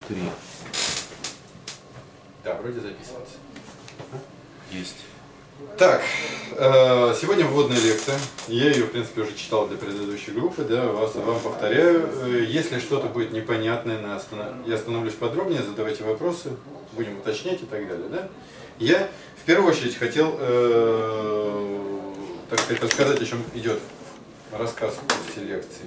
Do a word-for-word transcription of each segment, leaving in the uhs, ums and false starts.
Три. Да, вроде записывается. Есть. Так, э, сегодня вводная лекция. Я ее, в принципе, уже читал для предыдущей группы, да, вас, вам повторяю. Если что-то будет непонятное, на останов... я остановлюсь подробнее, задавайте вопросы, будем уточнять и так далее. Да? Я в первую очередь хотел, э, так сказать, рассказать, о чем идет рассказ в курсе лекции.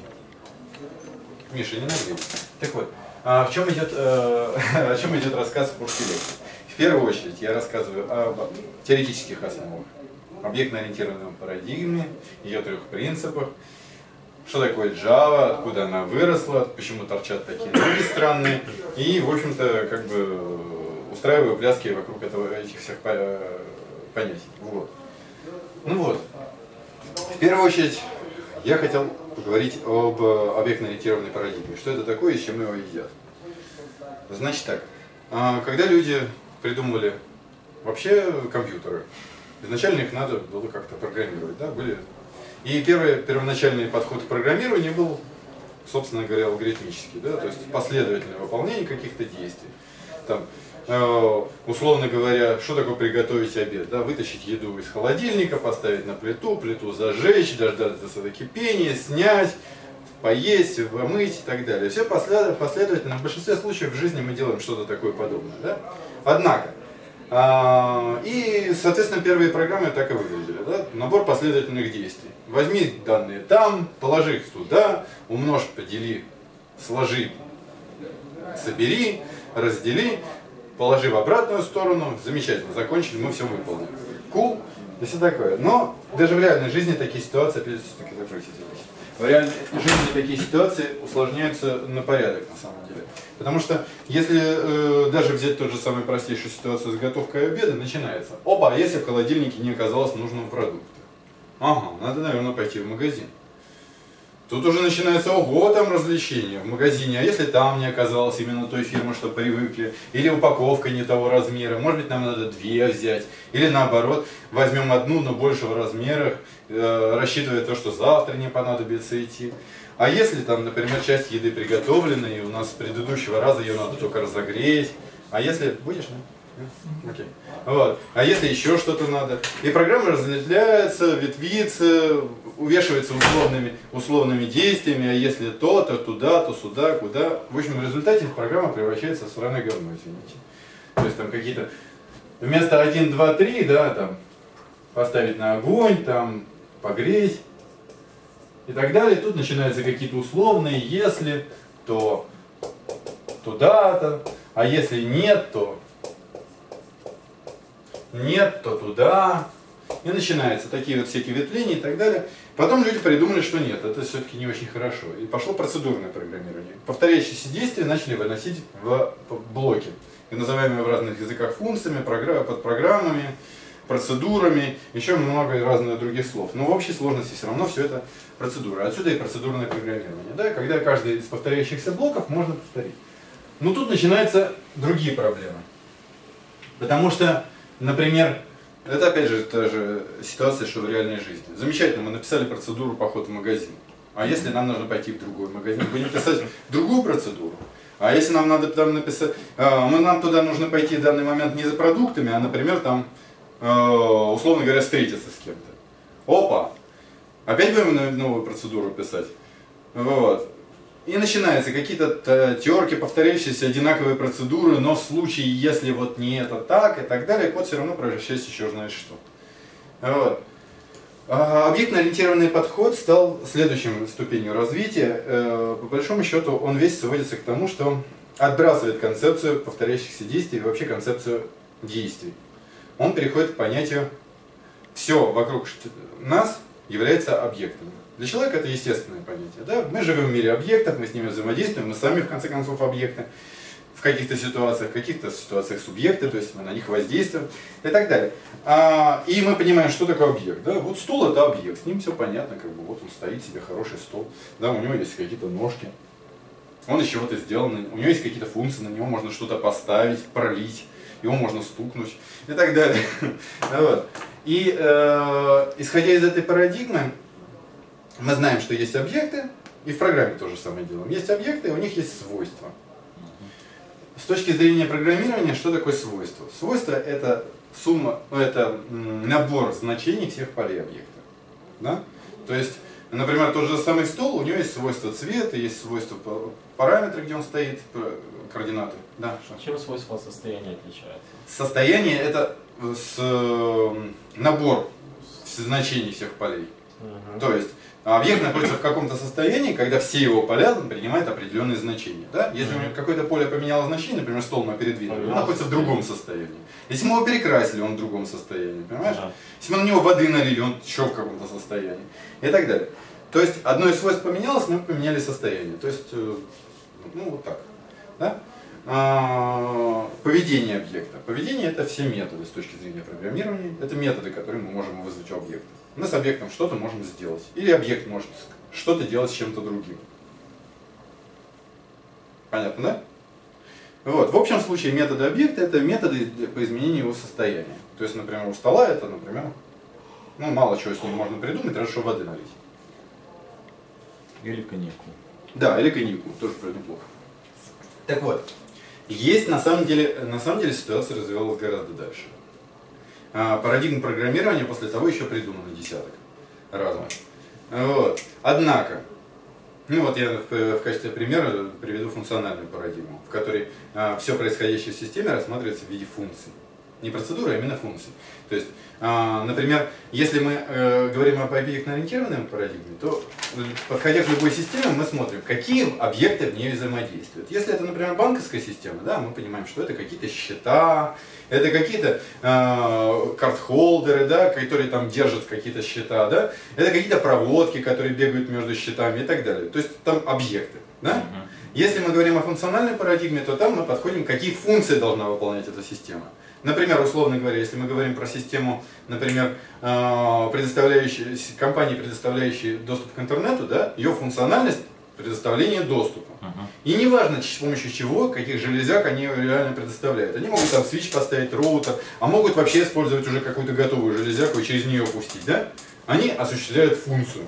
Миша, не нагрей. Так вот, а в чем идет, э, о чем идет рассказ в курсе лекции? В первую очередь я рассказываю об теоретических основах, объектно-ориентированном парадигме, ее трех принципах, что такое Java, откуда она выросла, почему торчат такие ноги странные, и, в общем-то, как бы устраиваю пляски вокруг этого, этих всех понятий. Вот. Ну вот, в первую очередь я хотел поговорить об объектно-ориентированной парадигме. Что это такое и с чем его едят. Значит так, когда люди придумывали вообще компьютеры, изначально их надо было как-то программировать, да, были. И первый первоначальный подход к программированию был, собственно говоря, алгоритмический, да, то есть последовательное выполнение каких-то действий. Там, э, условно говоря, что такое приготовить обед, да, вытащить еду из холодильника, поставить на плиту, плиту зажечь, дождаться кипения, снять, поесть, помыть и так далее. Все последовательно. В большинстве случаев в жизни мы делаем что-то такое подобное. Да? Однако, а, и, соответственно, первые программы так и выглядели. Да? Набор последовательных действий. Возьми данные там, положи их туда, умножь, подели, сложи, собери, раздели, положи в обратную сторону. Замечательно, закончили, мы все выполнили. Cool, и все такое. Но даже в реальной жизни такие ситуации, опять все-таки закройте здесь. В реальной жизни такие ситуации усложняются на порядок, на самом деле. Потому что, если э, даже взять тот же самый простейшую ситуацию с готовкой обеда, начинается. Опа, а если в холодильнике не оказалось нужного продукта? Ага, надо, наверное, пойти в магазин. Тут уже начинается, ого, там развлечения в магазине. А если там не оказалось именно той фирмы, что привыкли? Или упаковка не того размера? Может быть, нам надо две взять? Или наоборот, возьмем одну, но большего размера, э, рассчитывая то, что завтра не понадобится идти. А если там, например, часть еды приготовлена, и у нас с предыдущего раза ее надо только разогреть? А если... Будешь, да? Okay. Вот. А если еще что-то надо? И программа разветвляется, ветвится, увешивается условными, условными действиями, а если то, то туда, то сюда, куда. В общем, в результате программа превращается в сраное говно, извините. То есть там какие-то вместо один, два, три, да, там поставить на огонь, там погреть и так далее. Тут начинаются какие-то условные, если, то туда-то, а если нет, то нет, то туда. И начинаются такие вот всякие ветвления и так далее. Потом люди придумали, что нет, это все-таки не очень хорошо. И пошло процедурное программирование. Повторяющиеся действия начали выносить в блоки, и называемые в разных языках функциями, под программами, процедурами, еще много разных других слов. Но в общей сложности все равно все это процедура. Отсюда и процедурное программирование, да, когда каждый из повторяющихся блоков можно повторить. Но тут начинаются другие проблемы. Потому что, например, это опять же та же ситуация, что в реальной жизни. Замечательно, мы написали процедуру похода в магазин. А если нам нужно пойти в другой магазин, будем писать другую процедуру. А если нам надо там написать, мы, нам туда нужно пойти в данный момент не за продуктами, а, например, там, условно говоря, встретиться с кем-то. Опа! Опять будем новую процедуру писать. Вот. И начинаются какие-то терки, повторяющиеся одинаковые процедуры, но в случае, если вот не это так и так далее, код все равно превращается еще знаешь что. Вот. А объектно-ориентированный подход стал следующим ступенью развития. По большому счету он весь сводится к тому, что отбрасывает концепцию повторяющихся действий и вообще концепцию действий. Он переходит к понятию «все вокруг нас является объектом». Для человека это естественное понятие. Да? Мы живем в мире объектов, мы с ними взаимодействуем, мы сами в конце концов объекты. В каких-то ситуациях, в каких-то ситуациях субъекты, то есть мы на них воздействуем и так далее. А, и мы понимаем, что такое объект. Да? Вот стул это объект, с ним все понятно, как бы вот он стоит себе, хороший стол, да, у него есть какие-то ножки, он из чего-то сделан, у него есть какие-то функции, на него можно что-то поставить, пролить, его можно стукнуть и так далее. Вот. И э, исходя из этой парадигмы, мы знаем, что есть объекты, и в программе то же самое делаем. Есть объекты, и у них есть свойства. точки зрения программирования, что такое свойство? Свойство это сумма, это набор значений всех полей объекта. Да? То есть, например, тот же самый стол, у него есть свойство цвета, есть свойство параметра, где он стоит, координаты. Да, что? Чем свойство состояния отличается? Состояние это с, набор значений всех полей. Угу. То есть объект находится в каком-то состоянии, когда все его поля принимают определенные значения. Да? Если mm-hmm. у него какое-то поле поменяло значение, например, стол мы передвинули, он находится в другом состоянии. Если мы его перекрасили, он в другом состоянии, понимаешь? Mm-hmm. Если мы на него воды налили, он еще в каком-то состоянии. И так далее. То есть одно из свойств поменялось, мы поменяли состояние. То есть, ну вот так. Да? А, поведение объекта. Поведение это все методы с точки зрения программирования. Это методы, которые мы можем вызвать у объекта. Мы с объектом что-то можем сделать. Или объект может что-то делать с чем-то другим. Понятно, да? Вот. В общем случае методы объекта это методы по изменению его состояния. То есть, например, у стола это, например, ну мало чего с ним можно придумать, разве что воды налить. Или коньяку. Да, или коньяку, тоже неплохо. Так вот, есть на самом деле, на самом деле ситуация развивалась гораздо дальше. Парадигма программирования после того еще придумано десяток разных. Вот. Однако, ну вот я в, в качестве примера приведу функциональную парадигму, в которой а, все происходящее в системе рассматривается в виде функций. Не процедуры, а именно функций. То есть, а, например, если мы э, говорим об объектно-ориентированной парадигме, то, подходя к любой системе, мы смотрим, какие объекты в ней взаимодействуют. Если это, например, банковская система, да, мы понимаем, что это какие-то счета, это какие-то э, картхолдеры, да, которые там держат какие-то счета, да, это какие-то проводки, которые бегают между счетами и так далее. То есть там объекты. Да? Uh-huh. Если мы говорим о функциональной парадигме, то там мы подходим, какие функции должна выполнять эта система. Например, условно говоря, если мы говорим про систему, например, предоставляющую, компании, предоставляющей доступ к интернету, да, ее функциональность – предоставление доступа. Uh-huh. И неважно, с помощью чего, каких железяк они реально предоставляют. Они могут там свич поставить, роутер, а могут вообще использовать уже какую-то готовую железяку и через нее пустить. Да? Они осуществляют функцию.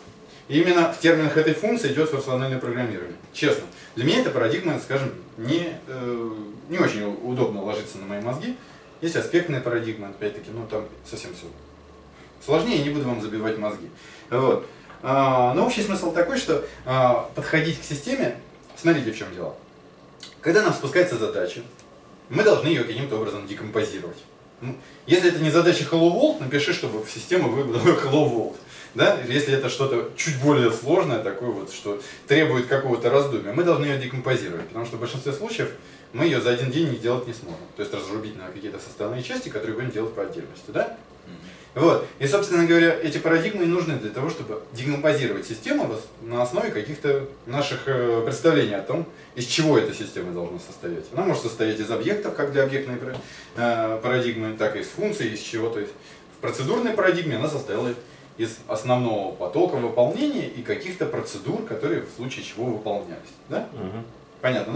И именно в терминах этой функции идет функциональное программирование. Честно, для меня эта парадигма, скажем, не, э, не очень удобно ложится на мои мозги. Есть аспектная парадигма, опять-таки, ну там совсем все сложнее, не буду вам забивать мозги. Вот. А, но общий смысл такой, что а, подходить к системе, смотрите, в чем дело. Когда нам спускается задача, мы должны ее каким-то образом декомпозировать. Если это не задача Hello World, напиши, чтобы система выдала Hello World. Да? Если это что-то чуть более сложное, такое вот, что требует какого-то раздумья, мы должны ее декомпозировать, потому что в большинстве случаев мы ее за один день не делать не сможем. То есть разрубить на какие-то составные части, которые будем делать по отдельности. Да? Вот. И, собственно говоря, эти парадигмы нужны для того, чтобы декомпозировать систему на основе каких-то наших представлений о том, из чего эта система должна состоять. Она может состоять из объектов, как для объектной парадигмы, так и из функций, из чего. То есть в процедурной парадигме она состояла из основного потока выполнения и каких-то процедур, которые в случае чего выполнялись. Да? Угу. Понятно,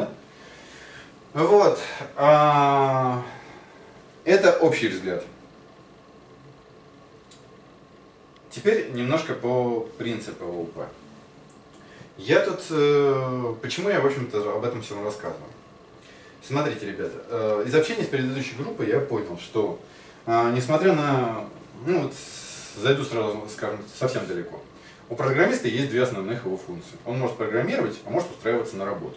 да? Вот. А... Это общий взгляд. Теперь немножко по принципу ООП. Я тут, э, почему я, в общем-то, об этом всем рассказываю? Смотрите, ребята, э, из общения с предыдущей группой я понял, что, э, несмотря на, ну вот, зайду сразу, скажем, совсем далеко, у программиста есть две основных его функции. Он может программировать, а может устраиваться на работу.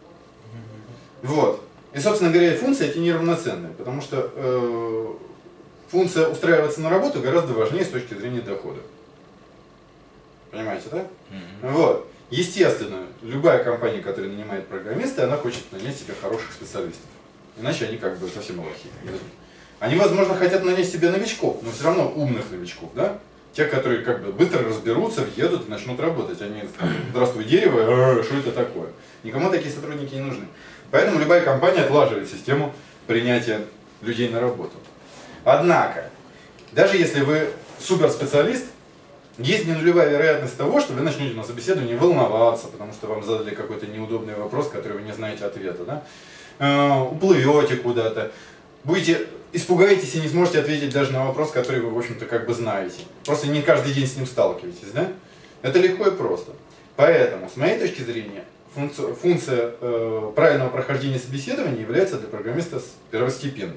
Вот. И, собственно говоря, функции эти неравноценные, потому что э, функция устраиваться на работу гораздо важнее с точки зрения дохода. Понимаете, да? Mm-hmm. Вот. Естественно, любая компания, которая нанимает программиста, она хочет нанять себе хороших специалистов. Иначе они как бы совсем лохи. Они, возможно, хотят нанять себе новичков, но все равно умных новичков, да? Те, которые как бы быстро разберутся, въедут и начнут работать. Они скажут: здравствуй, дерево, что это такое? Никому такие сотрудники не нужны. Поэтому любая компания отлаживает систему принятия людей на работу. Однако, даже если вы суперспециалист, есть не нулевая вероятность того, что вы начнете на собеседовании волноваться, потому что вам задали какой-то неудобный вопрос, который вы не знаете ответа, да? э, уплывете куда-то, будете, испугаетесь и не сможете ответить даже на вопрос, который вы, в общем-то, как бы знаете. Просто не каждый день с ним сталкиваетесь, да? Это легко и просто. Поэтому, с моей точки зрения, функция, функция э, правильного прохождения собеседования является для программиста первостепенной.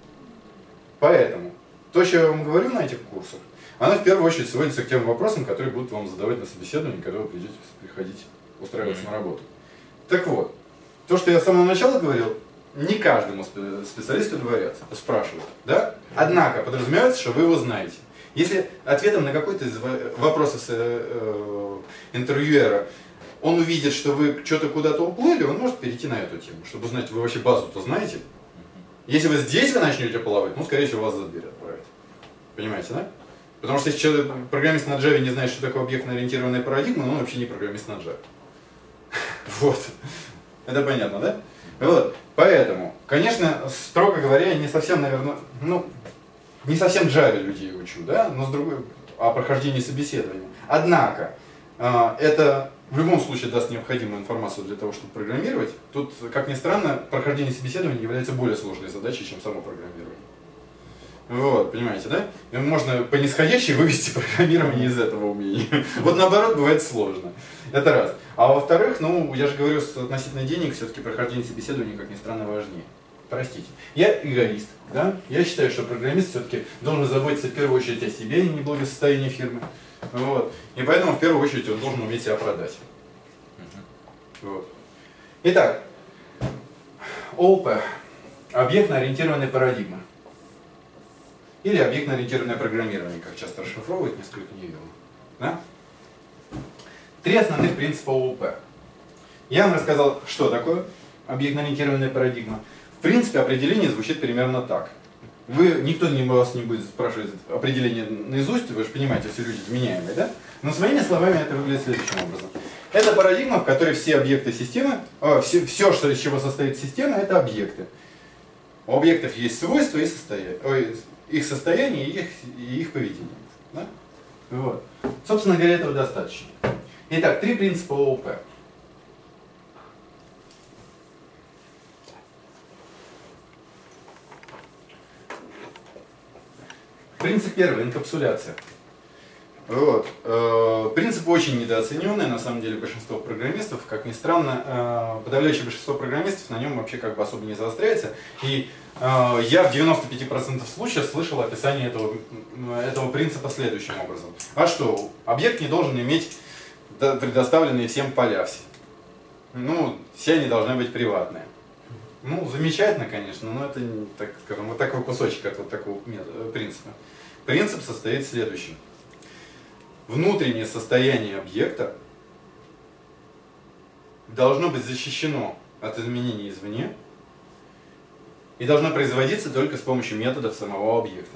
Поэтому то, что я вам говорю на этих курсах, оно в первую очередь сводится к тем вопросам, которые будут вам задавать на собеседовании, когда вы придете приходить устраиваться на работу. Так вот, то, что я с самого начала говорил, не каждому специалисту говорят, спрашивают, да? Однако подразумевается, что вы его знаете. Если ответом на какой-то из вопросов э, интервьюера он увидит, что вы что-то куда-то уплыли, он может перейти на эту тему, чтобы узнать, вы вообще базу-то знаете. Если вы здесь вы начнете плавать, ну, скорее всего, вас за дверь отправят. Понимаете, да? Потому что если человек, программист на Java не знает, что такое объектно-ориентированная парадигма, ну, он вообще не программист на Java. Вот. Это понятно, да? Вот. Поэтому, конечно, строго говоря, не совсем, наверное, ну, не совсем Java людей учу, да, но с другой, о прохождении собеседования. Однако, э, это в любом случае даст необходимую информацию для того, чтобы программировать. Тут, как ни странно, прохождение собеседования является более сложной задачей, чем само программирование. Вот, понимаете, да? И можно по нисходящей вывести программирование из этого умения. Вот наоборот, бывает сложно. Это раз. А во-вторых, ну, я же говорю, относительно денег, все-таки прохождение собеседования, как ни странно, важнее. Простите. Я эгоист, да? Я считаю, что программист все-таки должен заботиться в первую очередь о себе, а не благосостоянии фирмы. Вот. И поэтому в первую очередь он должен уметь себя продать. Вот. Итак, о о пэ. Объектно-ориентированная парадигма. Или объектно-ориентированное программирование, как часто расшифровывают, несколько неверно. Да? Три основных принципа о о пэ. Я вам рассказал, что такое объектно-ориентированная парадигма. В принципе, определение звучит примерно так. Вы, никто не, вас не будет спрашивать определение наизусть, вы же понимаете, все люди вменяемые, да? Но своими словами это выглядит следующим образом. Это парадигма, в которой все объекты системы, э, все, все, что, из чего состоит система, это объекты. У объектов есть свойства и состояние, ой, их состояние и их, и их поведение. Да? Вот. Собственно говоря, этого достаточно. Итак, три принципа о о пэ. Принцип первый – инкапсуляция. Вот. Принцип очень недооцененный, на самом деле, большинство программистов. Как ни странно, подавляющее большинство программистов на нем вообще как бы особо не заостряется. И я в девяноста пяти процентах случаев слышал описание этого, этого принципа следующим образом. А что? Объект не должен иметь предоставленные всем поля все. Ну, все они должны быть приватные. Ну, замечательно, конечно, но это, так скажем, вот такой кусочек от вот такого принципа. Принцип состоит в следующем. Внутреннее состояние объекта должно быть защищено от изменений извне и должно производиться только с помощью методов самого объекта.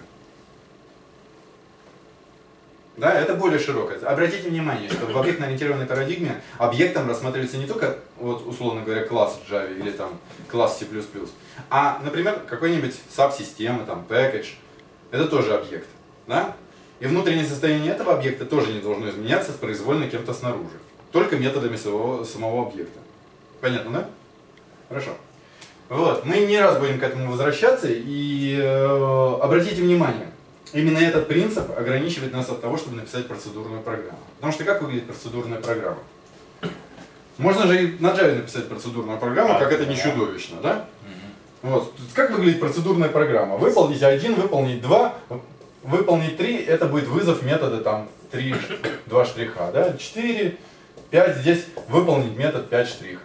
Да, это более широкое. Обратите внимание, что в объектно-ориентированной парадигме объектом рассматривается не только, вот, условно говоря, класс в Java или там класс C плюс плюс, а, например, какой-нибудь саб-система, там, package. Это тоже объект. Да? И внутреннее состояние этого объекта тоже не должно изменяться произвольно кем-то снаружи. Только методами самого, самого объекта. Понятно, да? Хорошо. Вот. Мы не раз будем к этому возвращаться, и э, обратите внимание, именно этот принцип ограничивает нас от того, чтобы написать процедурную программу. Потому что как выглядит процедурная программа? Можно же и на Java написать процедурную программу, как это не чудовищно, да? Вот. Как выглядит процедурная программа? Выполнить один, выполнить два, выполнить три, это будет вызов метода там три, два штриха, да? четыре, пять, здесь выполнить метод пять штрих.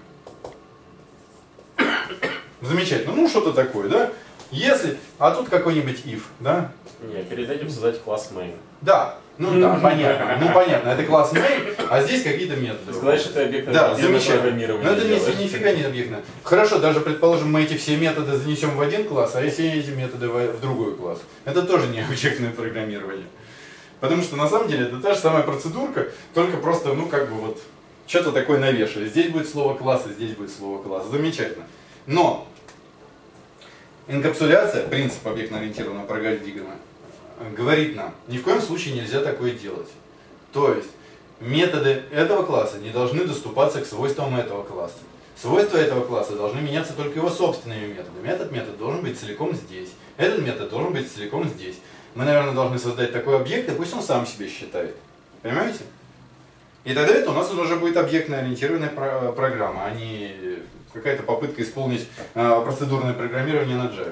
Замечательно, ну что-то такое, да? Если, а тут какой-нибудь if, да? Нет, перед этим создать класс main. Да, ну да, понятно, ну понятно, это класс main, а здесь какие-то методы. Сказать, что это объектное да, программирование. Но это не нифига не объектно. Хорошо, даже предположим, мы эти все методы занесем в один класс, а если эти методы в другой класс. Это тоже не объектное программирование. Потому что на самом деле это та же самая процедурка, только просто, ну как бы вот, что-то такое навешали. Здесь будет слово класс, и здесь будет слово класс. Замечательно. Но инкапсуляция, принцип объектно-ориентированного парадигмы, говорит нам, ни в коем случае нельзя такое делать. То есть, методы этого класса не должны доступаться к свойствам этого класса. Свойства этого класса должны меняться только его собственными методами. Этот метод должен быть целиком здесь. Этот метод должен быть целиком здесь. Мы, наверное, должны создать такой объект, и пусть он сам себе считает. Понимаете? И тогда это у нас уже будет объектно-ориентированная про программа, а не какая-то попытка исполнить э, процедурное программирование на Java.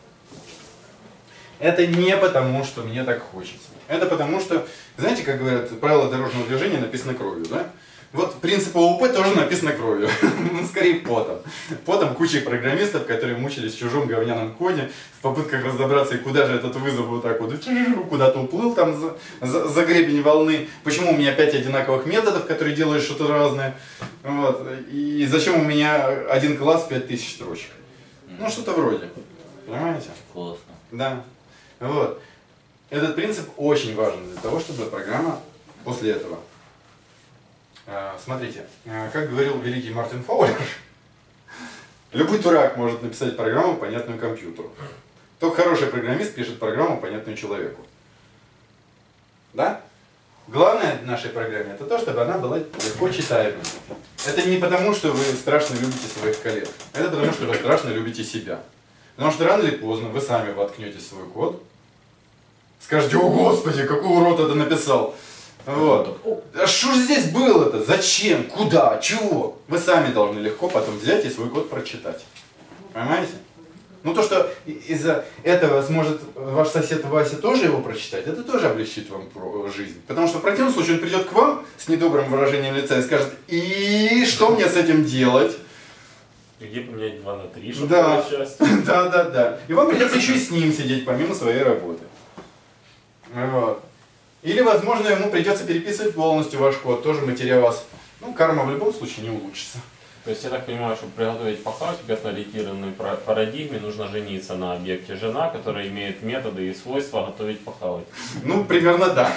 Это не потому, что мне так хочется. Это потому, что, знаете, как говорят, правила дорожного движения написано кровью, да? Вот принцип ООП тоже написано кровью, скорее потом. Потом куча программистов, которые мучились в чужом говняном коде, в попытках разобраться, и куда же этот вызов вот так вот куда-то уплыл там за, за, за гребень волны, почему у меня пять одинаковых методов, которые делают что-то разное, вот. И зачем у меня один класс пять тысяч строчек. Ну что-то вроде, понимаете? Классно. Да. Вот. Этот принцип очень важен для того, чтобы программа после этого. Смотрите, как говорил великий Мартин Фаулер, любой дурак может написать программу, понятную компьютеру. Только хороший программист пишет программу, понятную человеку. Да? Главное в нашей программе это то, чтобы она была легко читаемой. Это не потому, что вы страшно любите своих коллег. Это потому, что вы страшно любите себя. Потому что рано или поздно вы сами воткнете свой код, скажете: о господи, какой урод это написал. Вот. А что же здесь было-то? Зачем? Куда? Чего? Вы сами должны легко потом взять и свой код прочитать. Понимаете? Ну то, что из-за этого сможет ваш сосед Вася тоже его прочитать, это тоже облегчит вам жизнь. Потому что в противном случае он придет к вам с недобрым выражением лица и скажет: и что мне с этим делать? Где поменять два на три, чтобы да. часть? Да, да, да. И вам придется еще и с ним сидеть, помимо своей работы. Вот. Или, возможно, ему придется переписывать полностью ваш код, тоже матеря вас. Ну, карма в любом случае не улучшится. То есть я так понимаю, чтобы приготовить пахать в объектно-ориентированной парадигме, нужно жениться на объекте жена, которая имеет методы и свойства готовить похавать. Ну, примерно да.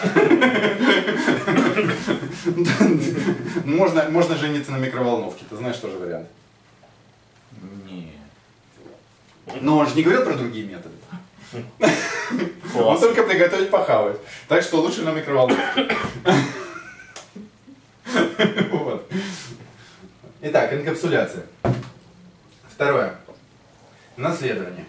Можно, можно жениться на микроволновке, ты знаешь тоже вариант. Нет. Но он же не говорил про другие методы. Он только приготовить похавать. Так что лучше на микроволновке. Вот. Итак, инкапсуляция. Второе. Наследование.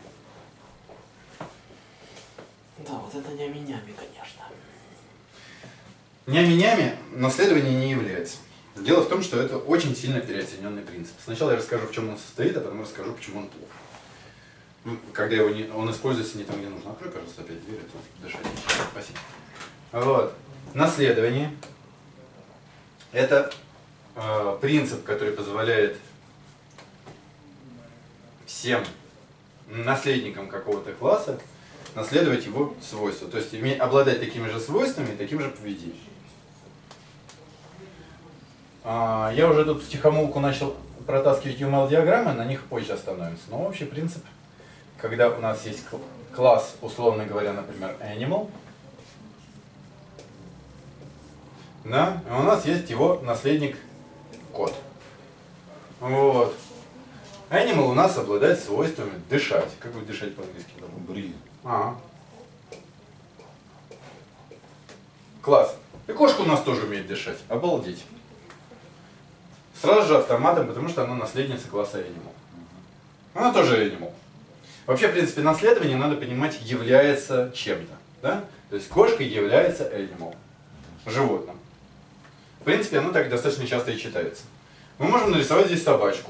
Да, вот это нями-нями, конечно. Нями-нями наследование не является. Дело в том, что это очень сильно переоцененный принцип. Сначала я расскажу, в чем он состоит, а потом расскажу, почему он плох. Когда его не, он используется не там, где нужно. Открой, пожалуйста, опять дверь, а то дышать. Спасибо. Вот. Наследование. Это э, принцип, который позволяет всем наследникам какого-то класса наследовать его свойства. То есть иметь, обладать такими же свойствами и таким же поведением. А, я уже тут втихомолку начал протаскивать ю эм эл-диаграммы, на них позже остановимся. Но общий принцип, когда у нас есть класс, условно говоря, например, animal, да, и у нас есть его наследник код. Вот. Animal у нас обладает свойствами дышать. Как будет дышать по-английски? Breathe. Ага. Класс. И кошка у нас тоже умеет дышать. Обалдеть. Сразу же автоматом, потому что она наследница класса Animal. Она тоже Animal. Вообще, в принципе, наследование, надо понимать, является чем-то. Да? То есть кошка является Animal. Животным. В принципе, оно так достаточно часто и читается. Мы можем нарисовать здесь собачку.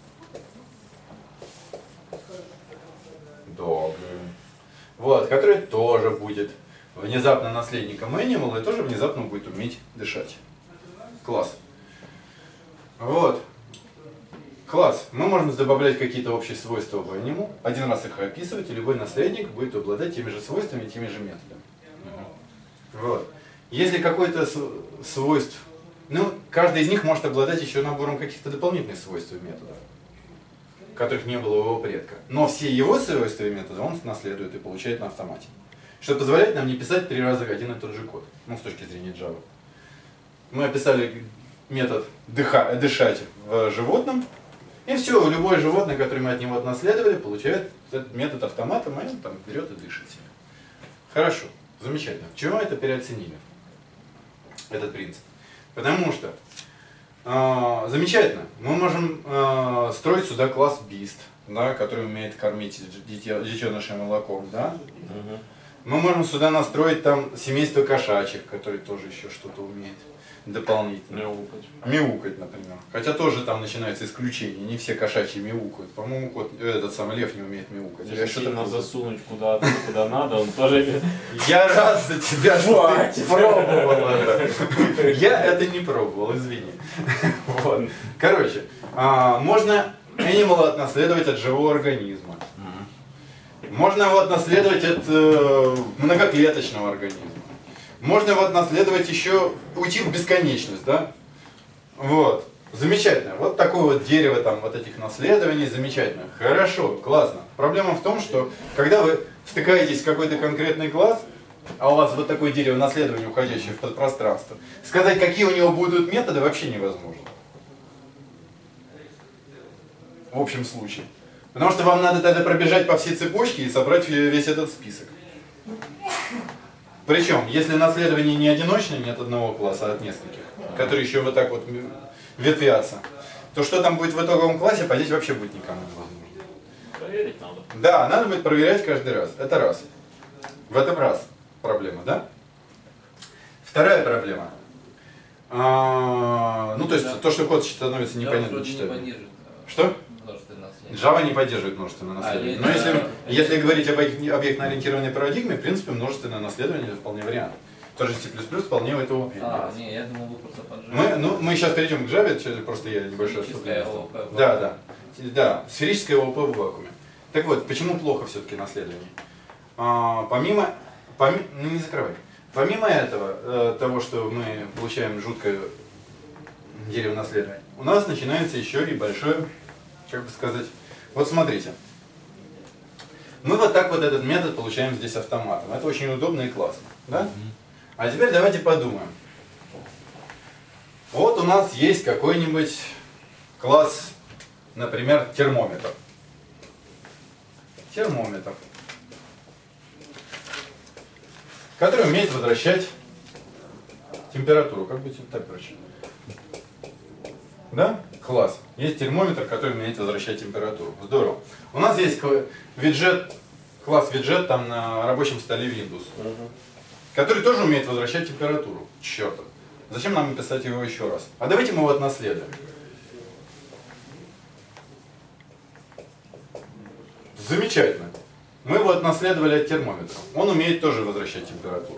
Dog. Вот, которая тоже будет внезапно наследником Animal и тоже внезапно будет уметь дышать. Класс. Вот. Класс. Мы можем добавлять какие-то общие свойства в Animal, один раз их описывать, и любой наследник будет обладать теми же свойствами, теми же методами. Вот. Если какое-то свойство, ну, каждый из них может обладать еще набором каких-то дополнительных свойств и методов, которых не было у его предка. Но все его свойства и методы он наследует и получает на автомате. Что позволяет нам не писать три раза один и тот же код, ну, с точки зрения Java. Мы описали метод дыха, дышать в животном, и все, любое животное, которое мы от него отнаследовали, получает этот метод автоматом, и он там берет и дышит себе. Хорошо, замечательно. Чего это переоценили? Этот принцип. Потому что, э, замечательно, мы можем э, строить сюда класс Beast, да, который умеет кормить детенышей молоком, да? Угу. Мы можем сюда настроить там семейство кошачьих, которые тоже еще что-то умеют дополнительно. Мяукать. Мяукать, например. Хотя тоже там начинается исключение. Не все кошачьи мяукают. По-моему, кот, этот самый лев не умеет мяукать. Если сильно засунуть куда-то, куда надо, он тоже... Я рад за тебя, что ты пробовал это. Я это не пробовал, извини. Вот. Короче, можно Animal отнаследовать от живого организма. Можно его отнаследовать от многоклеточного организма. Можно его отнаследовать еще, уйти в бесконечность, да? Вот. Замечательно. Вот такое вот дерево там, вот этих наследований, замечательно. Хорошо, классно. Проблема в том, что когда вы втыкаетесь в какой-то конкретный класс, а у вас вот такое дерево наследования, уходящее в подпространство, сказать, какие у него будут методы, вообще невозможно. В общем случае. Потому что вам надо тогда пробежать по всей цепочке и собрать весь этот список. Причем, если наследование не одиночное, не от одного класса, а от нескольких, которые еще вот так вот ветвятся, то что там будет в итоговом классе, понять вообще будет никому невозможно. Проверить надо. Да, надо будет проверять каждый раз. Это раз. В этом раз проблема, да? Вторая проблема. А, ну, то есть, да. То, что код становится непонятно читать. Что? Java не поддерживает множественное наследование. Но если, если говорить об объектно-ориентированной парадигме, в принципе, множественное наследование это вполне вариант. Тоже C++ вполне этого умеет. А, не, я думал, вы просто под Java. Мы, ну, мы сейчас перейдем к Java, просто я небольшое вступление. Да, да. Да, сферическое ООП в вакууме. Так вот, почему плохо все-таки наследование? А, помимо, поми, ну не закрывай. Помимо этого, э, того, что мы получаем жуткое дерево наследования, у нас начинается еще и большое, как бы сказать, вот смотрите. Мы вот так вот этот метод получаем здесь автоматом. Это очень удобно и классно. Да? А теперь давайте подумаем. Вот у нас есть какой-нибудь класс, например, термометр. Термометр. Который умеет возвращать температуру. Как будет так, короче? Да? Класс. Есть термометр, который умеет возвращать температуру. Здорово. У нас есть виджет, класс виджет там на рабочем столе Windows, угу. Который тоже умеет возвращать температуру. Черт. Зачем нам писать его еще раз? А давайте мы его отнаследуем. Замечательно. Мы его отнаследовали от термометра. Он умеет тоже возвращать температуру.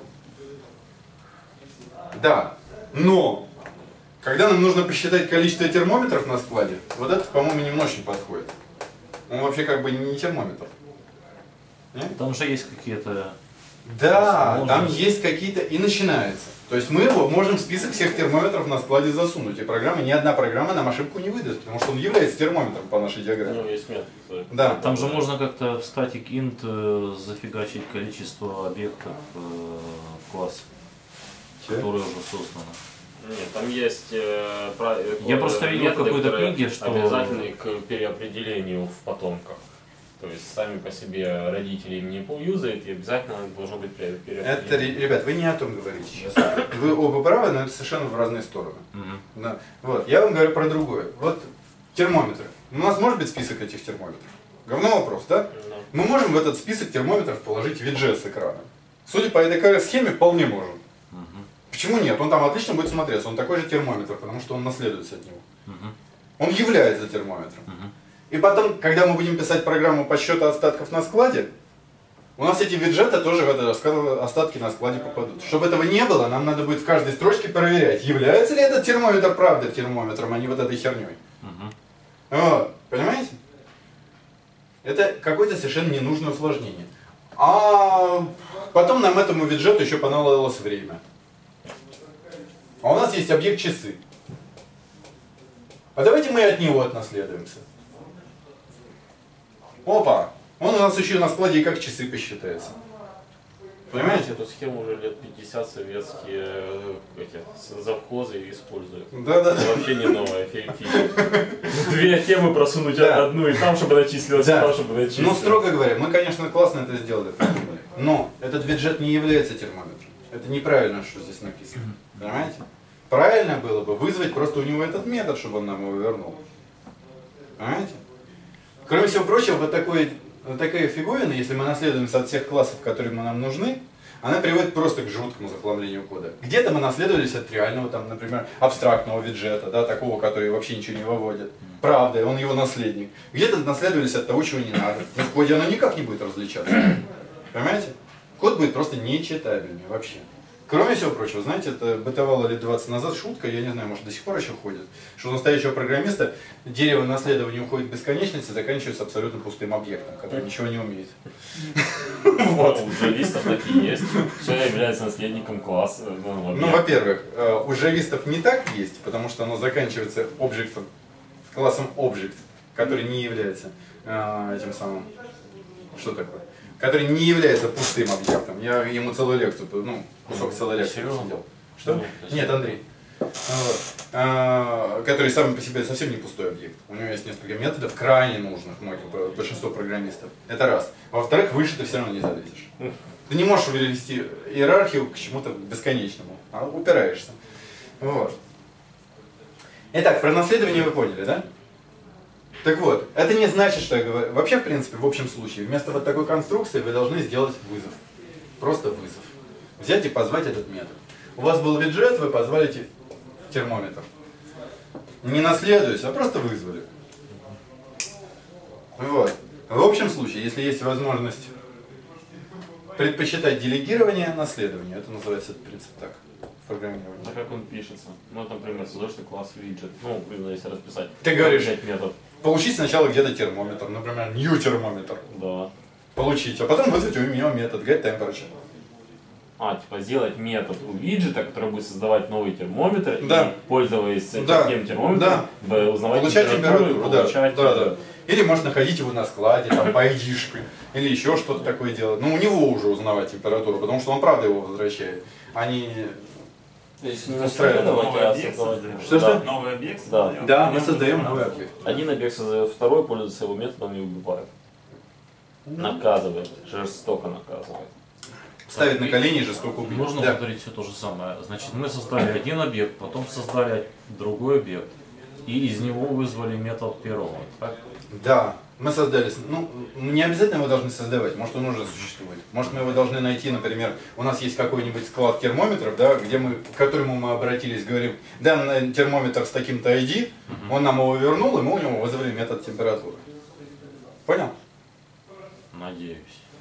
Да. Но когда нам нужно посчитать количество термометров на складе, вот это, по-моему, не очень подходит. Он вообще как бы не термометр. Нет? Там же есть какие-то... Да, там есть какие-то... И начинается. То есть мы его можем в список всех термометров на складе засунуть. И программа, ни одна программа нам ошибку не выдаст, потому что он является термометром по нашей диаграмме. Ну, есть метод. Да. Там же можно как-то в static int зафигачить количество объектов в класс, которые уже созданы. Нет, там есть э, про, Я просто видел в какой-то книге, что обязательны к переопределению в потомках. То есть сами по себе родители им не юзают, и обязательно должно быть переопределение. Это, ребят, вы не о том говорите сейчас. Вы оба правы, но это совершенно в разные стороны. Угу. Да. Вот, я вам говорю про другое. Вот термометры. У нас может быть список этих термометров? Говно вопрос, да? Да. Мы можем в этот список термометров положить виджет с экрана. Судя по этой схеме, вполне можем. Почему нет? Он там отлично будет смотреться, он такой же термометр, потому что он наследуется от него. Uh-huh. Он является термометром. Uh-huh. И потом, когда мы будем писать программу подсчета остатков на складе, у нас эти виджеты тоже в это остатки на складе попадут. Чтобы этого не было, нам надо будет в каждой строчке проверять, является ли этот термометр правда термометром, а не вот этой херней. Uh-huh. Вот. Понимаете? Это какое-то совершенно ненужное усложнение. А потом нам этому виджету еще понадобилось время. А у нас есть объект часы. А давайте мы от него отнаследуемся. Опа! Он у нас еще на складе и как часы посчитается. Понимаете? Эту схему уже лет пятьдесят советские эти, завхозы используют. Да, да. Это вообще не новая фича. Две темы просунуть одну, и там, чтобы начислилось, и там, чтобы начислилось. Ну, строго говоря, мы, конечно, классно это сделали. Но этот виджет не является термометром. Это неправильно, что здесь написано. Понимаете? Правильно было бы вызвать просто у него этот метод, чтобы он нам его вернул. Понимаете? Кроме всего прочего, вот такой такая фиговина, если мы наследуемся от всех классов, которые нам нужны, она приводит просто к жуткому захламлению кода. Где-то мы наследовались от реального, там, например, абстрактного виджета, да, такого, который вообще ничего не выводит. Правда, он его наследник. Где-то наследовались от того, чего не надо. Но в коде оно никак не будет различаться. Понимаете? Код будет просто нечитабельный вообще. Кроме всего прочего, знаете, это бытовало лет двадцать назад шутка, я не знаю, может до сих пор еще ходит, что у настоящего программиста дерево наследования уходит в бесконечность и заканчивается абсолютно пустым объектом, который ничего не умеет. Вот. У джавистов такие есть. Все является наследником класса. Ну, во-первых, у джавистов не так есть, потому что оно заканчивается объектом, классом object, который не является этим самым, что такое? Который не является пустым объектом. Я ему целую лекцию, ну, кусок целой лекции сидел. Что? Нет, Андрей. Вот. А, который сам по себе совсем не пустой объект. У него есть несколько методов, крайне нужных многим, большинству программистов. Это раз. Во-вторых, выше ты все равно не залезешь. Ты не можешь вывести иерархию к чему-то бесконечному, а упираешься. Вот. Итак, про наследование вы поняли, да? Так вот, это не значит, что я говорю. Вообще, в принципе, в общем случае, вместо вот такой конструкции вы должны сделать вызов. Просто вызов. Взять и позвать этот метод. У вас был виджет, вы позвали термометр. Не наследуясь, а просто вызвали. Вот. В общем случае, если есть возможность предпочитать делегирование наследования, это называется этот принцип так. Программирование. А как он пишется? Ну, например, создашь класс виджет. Ну, если расписать. Ты говоришь, метод. Получить сначала где-то термометр, например, new термометр. Да. Получить, а потом вызвать у него метод getTemperature. А, типа сделать метод у виджета, который будет создавать новый термометр, да. и, пользуясь этим да. термометром, да. узнавать получать температуру, температуру, да. получать... Да, да. Или может находить его на складе, там, по айдишке, или еще что-то такое делать. Ну, у него уже узнавать температуру, потому что он правда его возвращает, а не... То есть не устраивает новый объект. Что что? Новый объект? Да. Да, мы создаем новый объект. Один объект создает второй, пользуется его методом и убивает. Наказывает, жестоко наказывает. Ставит на колени и жестоко убить. Можно да. повторить все то же самое. Значит, мы создали один объект, потом создали другой объект, и из него вызвали метод первого. Так? Да. Мы создали, ну, не обязательно его должны создавать, может он уже существует. Может мы его должны найти, например, у нас есть какой-нибудь склад термометров, да, где мы, к которому мы обратились, говорим, дай термометр с таким-то ай ди, он нам его вернул, и мы у него вызвали метод температуры. Понял? Надеюсь.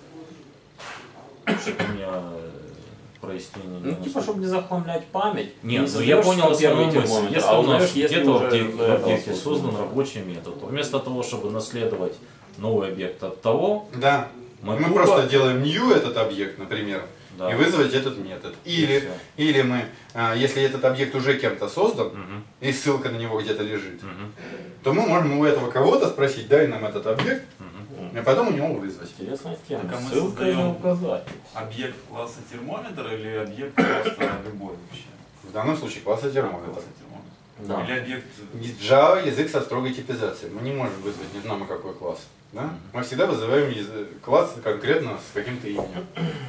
Что-то у меня прояснение не Ну, типа, чтобы не захламлять память. Нет, не ну я понял первый основную мысль. термометр, Если а у нас узнаешь, если где-то в уже объекте, до в этого объекте создан. создан рабочий метод, то вместо того, чтобы наследовать новый объект от того, Да. мы, Мы тупо- просто делаем new этот объект, например, Да. и вызвать этот метод. Или, всё. или мы, а, если этот объект уже кем-то создан, Мгм, и ссылка на него где-то лежит, мгм, то мы можем у этого кого-то спросить, дай нам этот объект, мгм. и потом у него вызвать. Интересная тема. Так, а мы Ссылка создаем- на указатель. Объект класса термометр или объект просто любой вообще? В данном случае класса термометр. Класса термометр. Да. Или объект... Java язык со строгой типизацией. Мы не можем вызвать не знамо какой класс. Да? Мы всегда вызываем язы- класс конкретно с каким-то именем.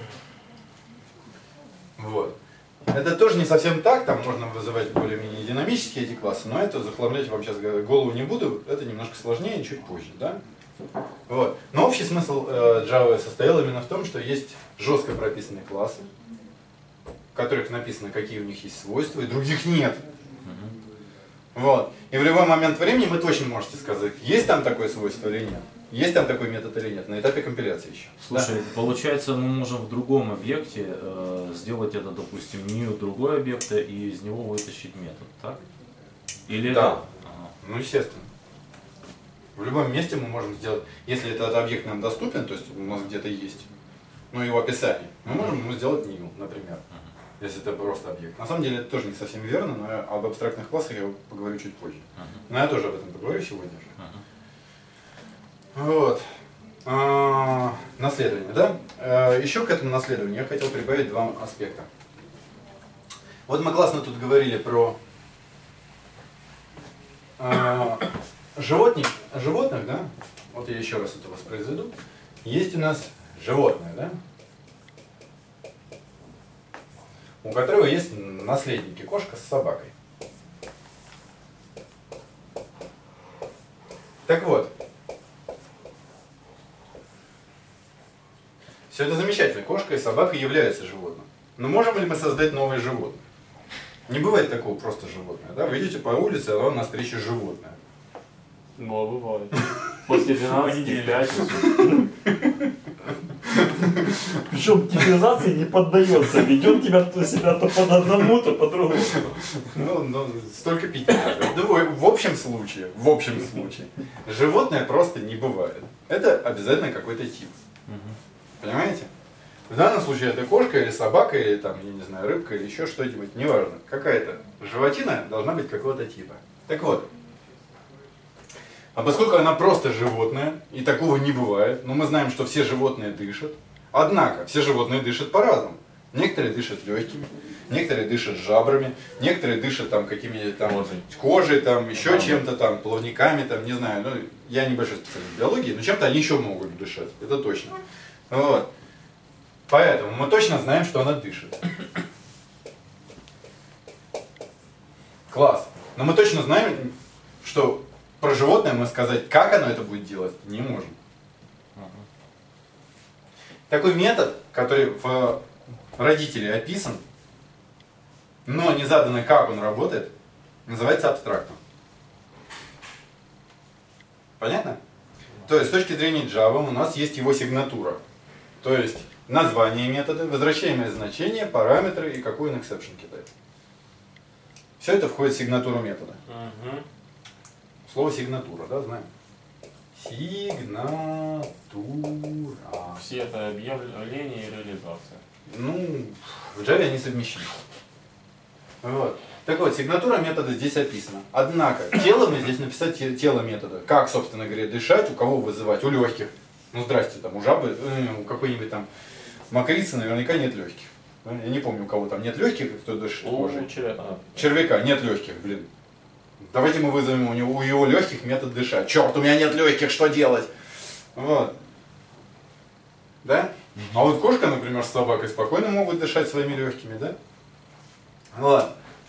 Вот. Это тоже не совсем так, там можно вызывать более-менее динамические эти классы, но это захламлять вам сейчас голову не буду, это немножко сложнее, чуть позже. Да? Вот. Но общий смысл э, Java состоял именно в том, что есть жестко прописанные классы, в которых написано, какие у них есть свойства, и других нет. Вот. И в любой момент времени вы точно можете сказать, есть там такое свойство или нет. Есть там такой метод или нет, на этапе компиляции еще. Слушай, получается, мы можем в другом объекте э, сделать это, допустим, new другой объект и из него вытащить метод, так? Или Да. это- Ага. Ну, естественно. В любом месте мы можем сделать, если этот объект нам доступен, то есть у нас где-то есть, ну, его описание, мы можем ему сделать new, например, если это просто объект. На самом деле это тоже не совсем верно, но я об абстрактных классах я поговорю чуть позже. Но я тоже об этом поговорю сегодня же. Вот. А, наследование, да? А, еще к этому наследованию я хотел прибавить два аспекта. Вот мы классно тут говорили про а, животных, животных, да? Вот я еще раз это воспроизведу. Есть у нас животное, да? У которого есть наследники, кошка с собакой. Так вот, Все это замечательно. Кошка и собака являются животным. Но можем ли мы создать новое животное? Не бывает такого просто животное. Да? Вы идете по улице, а вам навстречу животное. Ну, а бывает. После двенадцати в пятницу. Причем типизации не поддается. Ведет тебя то себя то под одному, то по другому. Ну, ну, столько пить не надо. Ну, в общем случае, в общем случае, животное просто не бывает. Это обязательно какой-то тип. Понимаете? В данном случае это кошка или собака, или там, я не знаю, рыбка, или еще что-нибудь, неважно. Какая-то животина должна быть какого-то типа. Так вот, а поскольку она просто животное, и такого не бывает, но мы знаем, что все животные дышат, однако все животные дышат по-разному. Некоторые дышат легкими, некоторые дышат жабрами, некоторые дышат там какими-то там Кожей. кожей, там еще чем-то там, плавниками, там, не знаю, ну, я небольшой специалист в биологии, но чем-то они еще могут дышать, это точно. Вот. Поэтому мы точно знаем, что она дышит. Класс. Но мы точно знаем, что про животное мы сказать, как оно это будет делать, не можем. Такой метод, который в родителе описан, но не задано, как он работает, называется абстрактом. Понятно? То есть с точки зрения Java у нас есть его сигнатура. То есть название метода, возвращаемое значение, параметры и какой он exception кидает. Все это входит в сигнатуру метода. Угу. Слово сигнатура, да, знаем? Сигнатура. Все это объявление и реализация. Ну, в Java они совмещены. Вот. Так вот, сигнатура метода здесь описана. Однако, тело мы здесь написать тело метода. Как, собственно говоря, дышать, у кого вызывать? У легких. Ну, здрасте, там, у жабы, э, у какой-нибудь там мокрицы наверняка нет легких. Я не помню, у кого там нет легких, кто дышит кожей. У червяка. Червяка нет легких, блин. Давайте мы вызовем у него, у его легких метод дышать. Черт, у меня нет легких, что делать? Вот. Да? А вот кошка, например, с собакой спокойно могут дышать своими легкими, да? Ладно.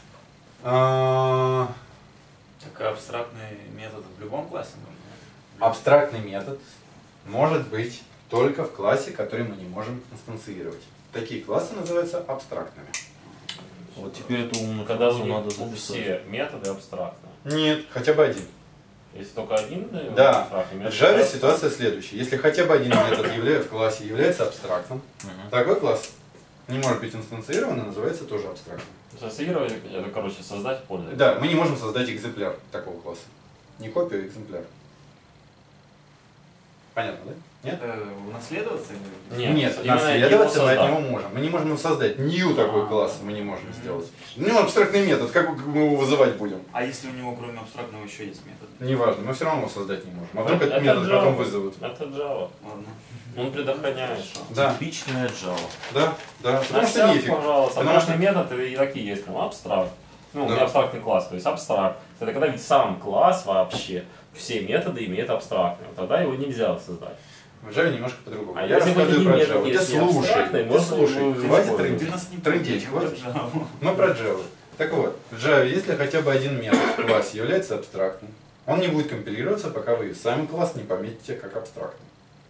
А... Так абстрактный метод в любом классе можно? Абстрактный метод может быть только в классе, который мы не можем инстанцировать. Такие классы называются абстрактными. Вот теперь эту умную Когда фразу надо у записать. все методы абстрактны. Нет, хотя бы один. Если только один, да, Да, абстрактный в метод, Java да, ситуация следующая. Если хотя бы один метод явля... в классе является абстрактным, Мгм. такой класс не может быть инстанцирован и называется тоже абстрактным. Ассоциировать, это, короче, создать пользователя. Да, мы не можем создать экземпляр такого класса. Не копию, а экземпляр. Понятно, да? Нет? Это унаследоваться? или- Нет, Нет, именно наследоваться его мы от создать. него можем. Мы не можем его создать. New такой А. класс мы не можем сделать. Ну, абстрактный метод, как мы его вызывать будем? А если у него кроме абстрактного еще есть метод? Неважно, мы все равно его создать не можем. А вдруг Это этот метод Java. потом вызовут? Это Java. Ладно. Он предохраняет. Да, Типичная Java. да, да. Потому На что всех, нефиг. пожалуйста, Потому абстрактный метод и такие есть, ну, абстракт. Ну, у Да. меня абстрактный класс, то есть абстракт. Это когда ведь сам класс вообще, все методы имеют абстрактные. Тогда его нельзя создать. В Java немножко по-другому. А Я если вы рассказываю не про метод Java. Ты есть не слушай, абстрактный, ты можно слушай. его Хватит использовать. трындеть. Ты нас не Трындеть, помнишь, хватит. про Java. Мы про Java. Так вот, в Java, если хотя бы один метод в классе является абстрактным, он не будет компилироваться, пока вы сам класс не пометите как абстрактный.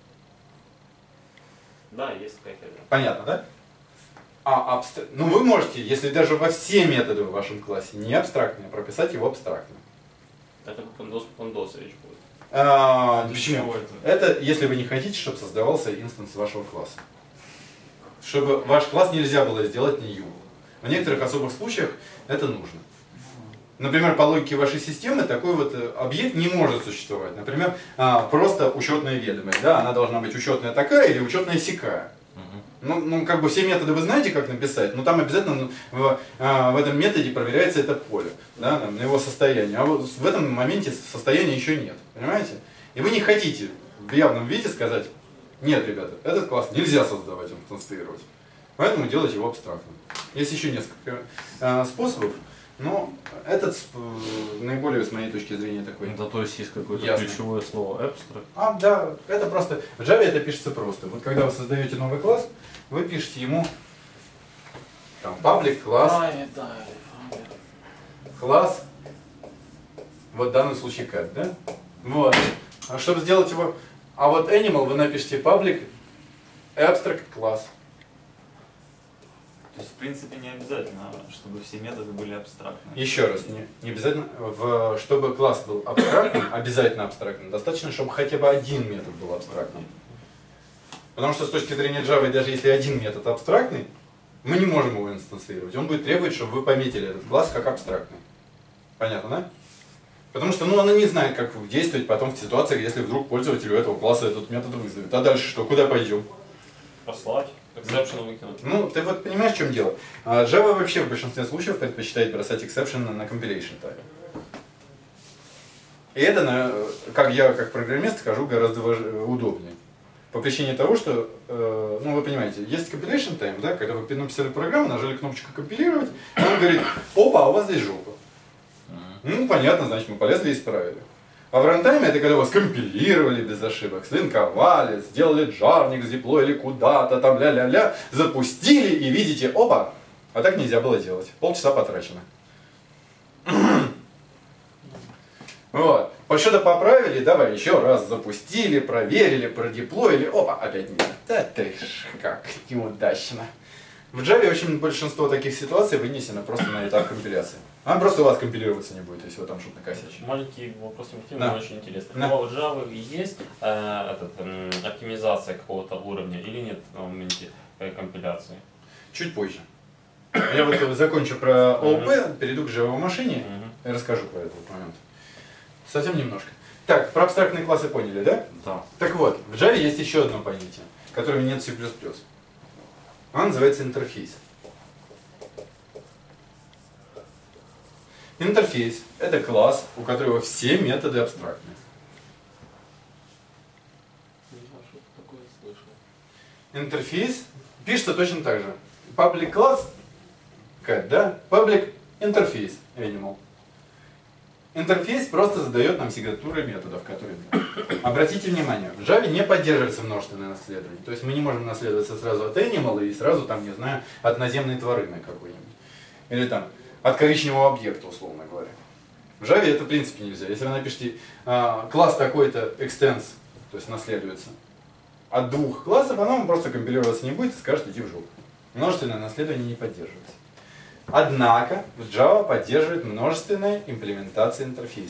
Да, есть какая-то. Понятно, да? А абстр... Ну вы можете, если даже во все методы в вашем классе не абстрактные, прописать его абстрактным. Это пандос пандос речь будет. А, Для почему? чего это? Это если вы не хотите, чтобы создавался инстанс вашего класса. Чтобы ваш класс нельзя было сделать new. В некоторых особых случаях это нужно. Например, по логике вашей системы такой вот э, объект не может существовать. Например, а, просто учетная ведомость. Да, она должна быть учетная такая или учетная сякая. Ну, ну, как бы все методы вы знаете, как написать, но там обязательно в, а, в этом методе проверяется это поле, да, там, на его состояние. А вот в этом моменте состояния еще нет, понимаете? И вы не хотите в явном виде сказать, нет, ребята, этот класс нельзя создавать, инстансировать. Поэтому делать его абстрактным. Есть еще несколько а, способов, но этот сп- наиболее, с моей точки зрения, такой. Это то есть есть какое-то Ясно. ключевое слово abstract. А, да, это просто, в Java это пишется просто. Вот когда вы создаете новый класс, вы пишете ему там паблик, класс, класс, вот в данном случае cat, да? Вот. А чтобы сделать его, а вот animal вы напишите паблик, abstract класс. То есть, в принципе, не обязательно, чтобы все методы были абстрактные. Еще раз, не, не обязательно, в, чтобы класс был абстрактным, обязательно абстрактным. Достаточно, чтобы хотя бы один метод был абстрактным. Потому что с точки зрения Java, даже если один метод абстрактный, мы не можем его инстанцировать. Он будет требовать, чтобы вы пометили этот класс как абстрактный. Понятно, да? Потому что ну, она не знает, как действовать потом в ситуациях, если вдруг пользователю этого класса этот метод вызовет. А дальше что? Куда пойдем? Послать, эксепшн выкинуть. Ну, ты вот понимаешь, в чем дело? А Java вообще в большинстве случаев предпочитает бросать эксепшн на compilation time. И это, на, как я как программист, скажу, гораздо важ... удобнее. По причине того, что, э, ну вы понимаете, есть compilation time, да, когда вы написали программу, нажали кнопочку компилировать, и он говорит, опа, а у вас здесь жопа. Ну, понятно, значит, мы полезли и исправили. А в рантайме это когда вас компилировали без ошибок, слинковали, сделали джарник, задеплоили куда-то, там ля-ля-ля, запустили и видите, опа, а так нельзя было делать. Полчаса потрачено. Вот. Что-то поправили, давай еще раз запустили, проверили, продеплоили, опа, опять нет. Да ты ж как неудачно. В Java очень большинство таких ситуаций вынесено просто на этап компиляции. Она просто у вас компилироваться не будет, если вы там что-то накосячили. Маленький вопрос, но Да. очень интересный. Да. Но в Java есть э, этот, м, оптимизация какого-то уровня или нет на моменте э, компиляции? Чуть позже. Я вот закончу про о о пи, перейду к Java машине и расскажу про этот момент. Совсем немножко. Так, про абстрактные классы поняли, да? Да. Так вот, в Java есть еще одно понятие, которого нет в C++. Оно называется интерфейс. Интерфейс – это класс, у которого все методы абстрактные. Не знаю, что такое слышал. Интерфейс пишется точно так же. Public класс, cat, да? Public интерфейс, animal. Интерфейс просто задает нам сигнатуры методов, которые... Обратите внимание, в Java не поддерживается множественное наследование. То есть мы не можем наследоваться сразу от animal и сразу, там, не знаю, от наземной тварины какой-нибудь. Или там от коричневого объекта, условно говоря. В Java это в принципе нельзя. Если вы напишите а, класс такой-то extends, то есть наследуется, от двух классов, оно вам просто компилироваться не будет и скажет иди в жопу. Множественное наследование не поддерживается. Однако в Java поддерживает множественная имплементация интерфейса.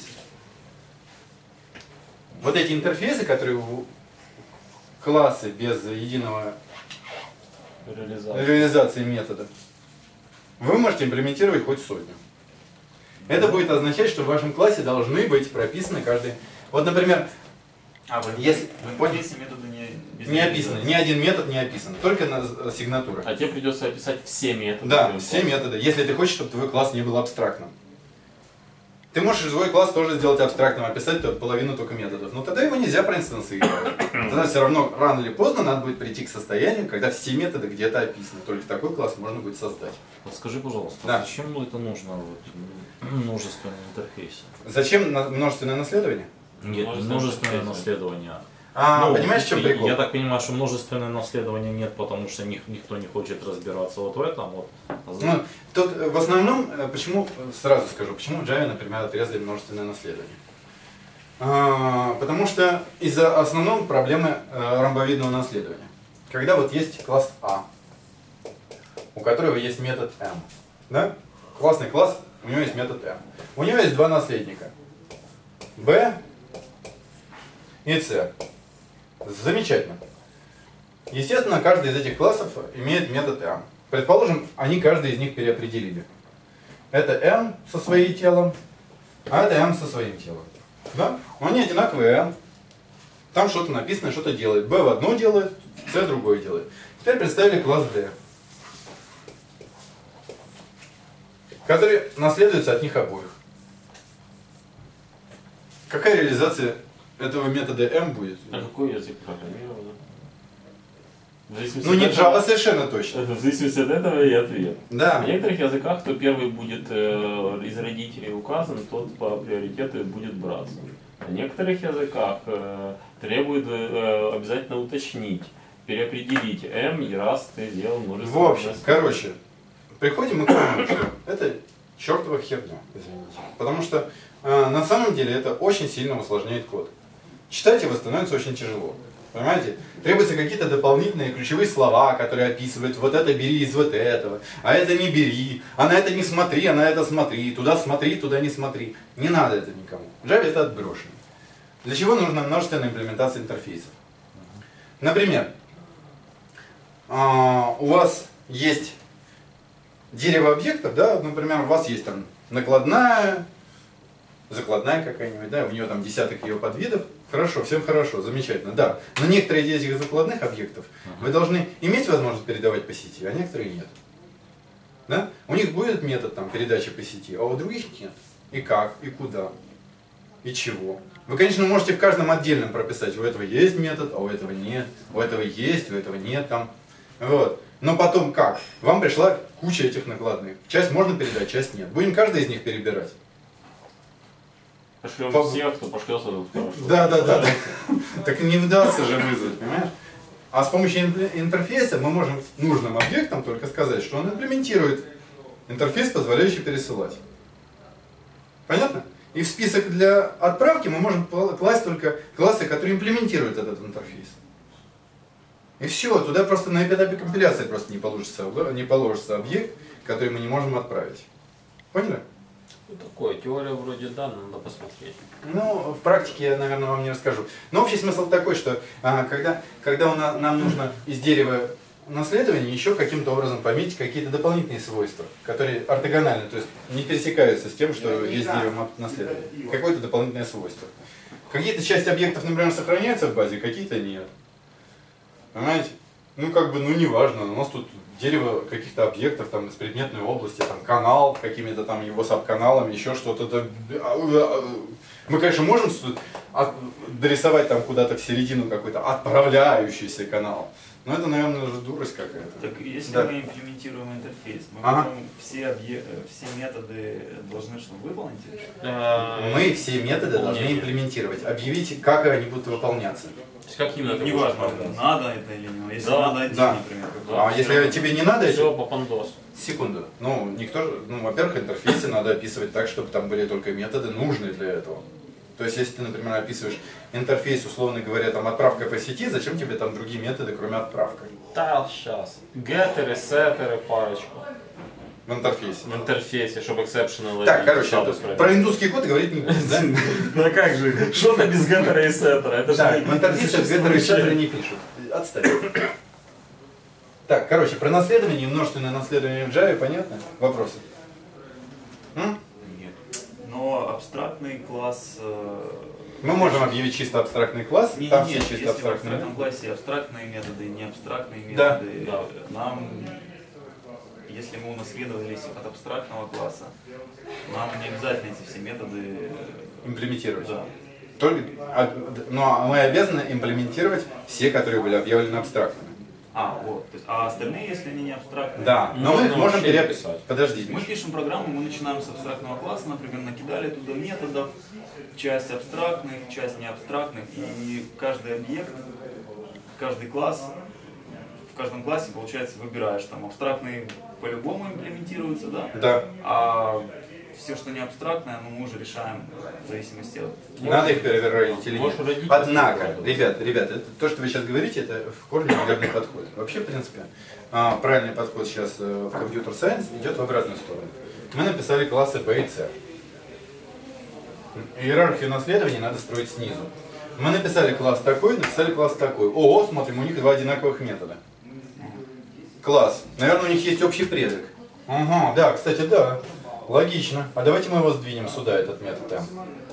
Вот эти интерфейсы, которые у классы без единого Реализация. реализации метода, вы можете имплементировать хоть сотню. Это будет означать, что в вашем классе должны быть прописаны каждый... Вот, например, А в Если- интерфейсе методы не, без не описано, ни один метод не описан, только на сигнатура. А тебе придется описать все методы. Да, твоего все класса. методы, если ты хочешь, чтобы твой класс не был абстрактным. Ты можешь свой класс тоже сделать абстрактным, описать только половину только методов, но тогда его нельзя проинстанцировать. Тогда все равно рано или поздно надо будет прийти к состоянию, когда все методы где-то описаны. Только такой класс можно будет создать. Вот скажи, пожалуйста, Да. зачем это нужно вот, м, множественные интерфейсы? Зачем на- множественное наследование? Нет, Множественное множественное интерфейсы. наследование. А, Ну, понимаешь, в чем я- прикол? Я так понимаю, что множественное наследование нет, потому что ник- никто не хочет разбираться вот в этом. Вот. Ну, тут э, в основном, э, почему, э, сразу скажу, почему в Java, например, отрезали множественное наследование. А, потому что из-за основной проблемы э, ромбовидного наследования. Когда вот есть класс А, у которого есть метод M, да? Классный класс, у него есть метод M. У него есть два наследника, B и C. Замечательно. Естественно, каждый из этих классов имеет метод M. Предположим, они каждый из них переопределили. Это M со своим телом, а это M со своим телом. Да? Но они одинаковые M. Там что-то написано, что-то делает. B в одно делает, C другое делает. Теперь представили класс D, который наследуется от них обоих. Какая реализация этого метода M будет? А какой язык программирования? В зависимости Ну не от этого- Java совершенно точно. В зависимости от этого и ответ. Да. В некоторых языках, кто первый будет э, из родителей указан, тот по приоритету будет браться. В некоторых языках э, требует э, обязательно уточнить, переопределить M, и раз ты сделал множество. В общем, короче, приходим мы к тому, что это чертова херня, извините. Потому что э, на самом деле это очень сильно усложняет код. Читать его становится очень тяжело. Понимаете? Требуются какие-то дополнительные ключевые слова, которые описывают вот это бери из вот этого, а это не бери, а на это не смотри, а на это смотри, туда смотри, туда не смотри. Не надо это никому. В Java это отброшено. Для чего нужна множественная имплементация интерфейсов? Например, у вас есть дерево объектов, да, например, у вас есть там накладная, закладная какая-нибудь, да, у нее там десяток ее подвидов. Хорошо, всем хорошо, замечательно, да. Но некоторые из этих закладных объектов uh-huh. вы должны иметь возможность передавать по сети, а некоторые нет. Да? У них будет метод там, передачи по сети, а у других нет. И как, и куда, и чего. Вы, конечно, можете в каждом отдельном прописать, у этого есть метод, а у этого нет, у этого есть, у этого нет там. Вот. Но потом как? Вам пришла куча этих накладных. Часть можно передать, часть нет. Будем каждый из них перебирать. Пошлем По... всех, кто пошлется тут хорошо. Да, да, да, да. Так не удастся же вызвать, понимаешь? А с помощью интерфейса мы можем нужным объектам только сказать, что он имплементирует интерфейс, позволяющий пересылать. Понятно? И в список для отправки мы можем класть только классы, которые имплементируют этот интерфейс. И все, туда просто на этапе компиляции просто не положится, не положится объект, который мы не можем отправить. Поняли? Ну, такое, теория вроде да, но надо посмотреть. Ну, в практике я, наверное, вам не расскажу. Но общий смысл такой, что а, когда, когда у нас, нам нужно из дерева наследования еще каким-то образом пометить какие-то дополнительные свойства, которые ортогональны, то есть не пересекаются с тем, что есть дерево наследования. Какое-то дополнительное свойство. Какие-то части объектов, например, сохраняются в базе, какие-то нет. Понимаете? Ну, как бы, ну, неважно, у нас тут дерево каких-то объектов там из предметной области, там канал, какими-то там его сабканалами, еще что-то. Мы, конечно, можем дорисовать там куда-то в середину какой-то отправляющийся канал, но это, наверное, уже дурость какая-то. Так если да. мы имплементируем интерфейс, мы ага. потом все, объ... все методы должны что, выполнить? Мы все методы должны имплементировать, объявить, как они будут выполняться. Как именно? Не важно, надо это или не надо. Если да. надо один, да. например. А если тебе не надо, все по пандосу. Секунду. Ну, никто, ну, во-первых, интерфейсы надо описывать так, чтобы там были только методы нужные для этого. То есть, если ты, например, описываешь интерфейс, условно говоря, там отправка по сети, зачем тебе там другие методы, кроме отправки? Да, сейчас. Геттеры, сеттеры, парочку. В интерфейсе. В интерфейсе, чтобы эксепшены ловить. Так, короче, про индусский код говорить не будем, да? Ну как же, что-то без геттера и сеттера. Это же в интерфейсе геттеры и сеттеры не пишут. Отставь. Так, короче, про наследование и множественное наследование в Java понятно? Вопросы? М? Нет. Но абстрактный класс... Мы можем объявить чисто абстрактный класс, не, там нет, все чисто если в абстрактные. абстрактном классе абстрактные методы, не абстрактные Да. методы, Да. нам, если мы унаследовались от абстрактного класса, нам не обязательно эти все методы Имплементировать. Да. Только, а, но мы обязаны имплементировать все, которые были объявлены абстрактными. А, вот. То есть, а остальные, если они не абстрактные? Да, но мы их можем переписать. Подожди, Мы Миша. пишем программу, мы начинаем с абстрактного класса, например, накидали туда методов, часть абстрактных, часть не абстрактных, и каждый объект, каждый класс, в каждом классе, получается, выбираешь, там абстрактные по-любому имплементируются, да? Да. А все, что не абстрактное, ну, мы уже решаем в зависимости от... Надо их переверить или нет. Можешь родить, Однако, если ребят, ребят, это, то, что вы сейчас говорите, это в корне неверный подход. Вообще, в принципе, а, правильный подход сейчас э, в компьютер сайенс идет в обратную сторону. Мы написали классы B и C. Иерархию наследования надо строить снизу. Мы написали класс такой, написали класс такой. О, смотрим, у них два одинаковых метода. Класс. Наверное, у них есть общий предок. Ага, да, кстати, да. Логично. А давайте мы его сдвинем сюда, этот метод М.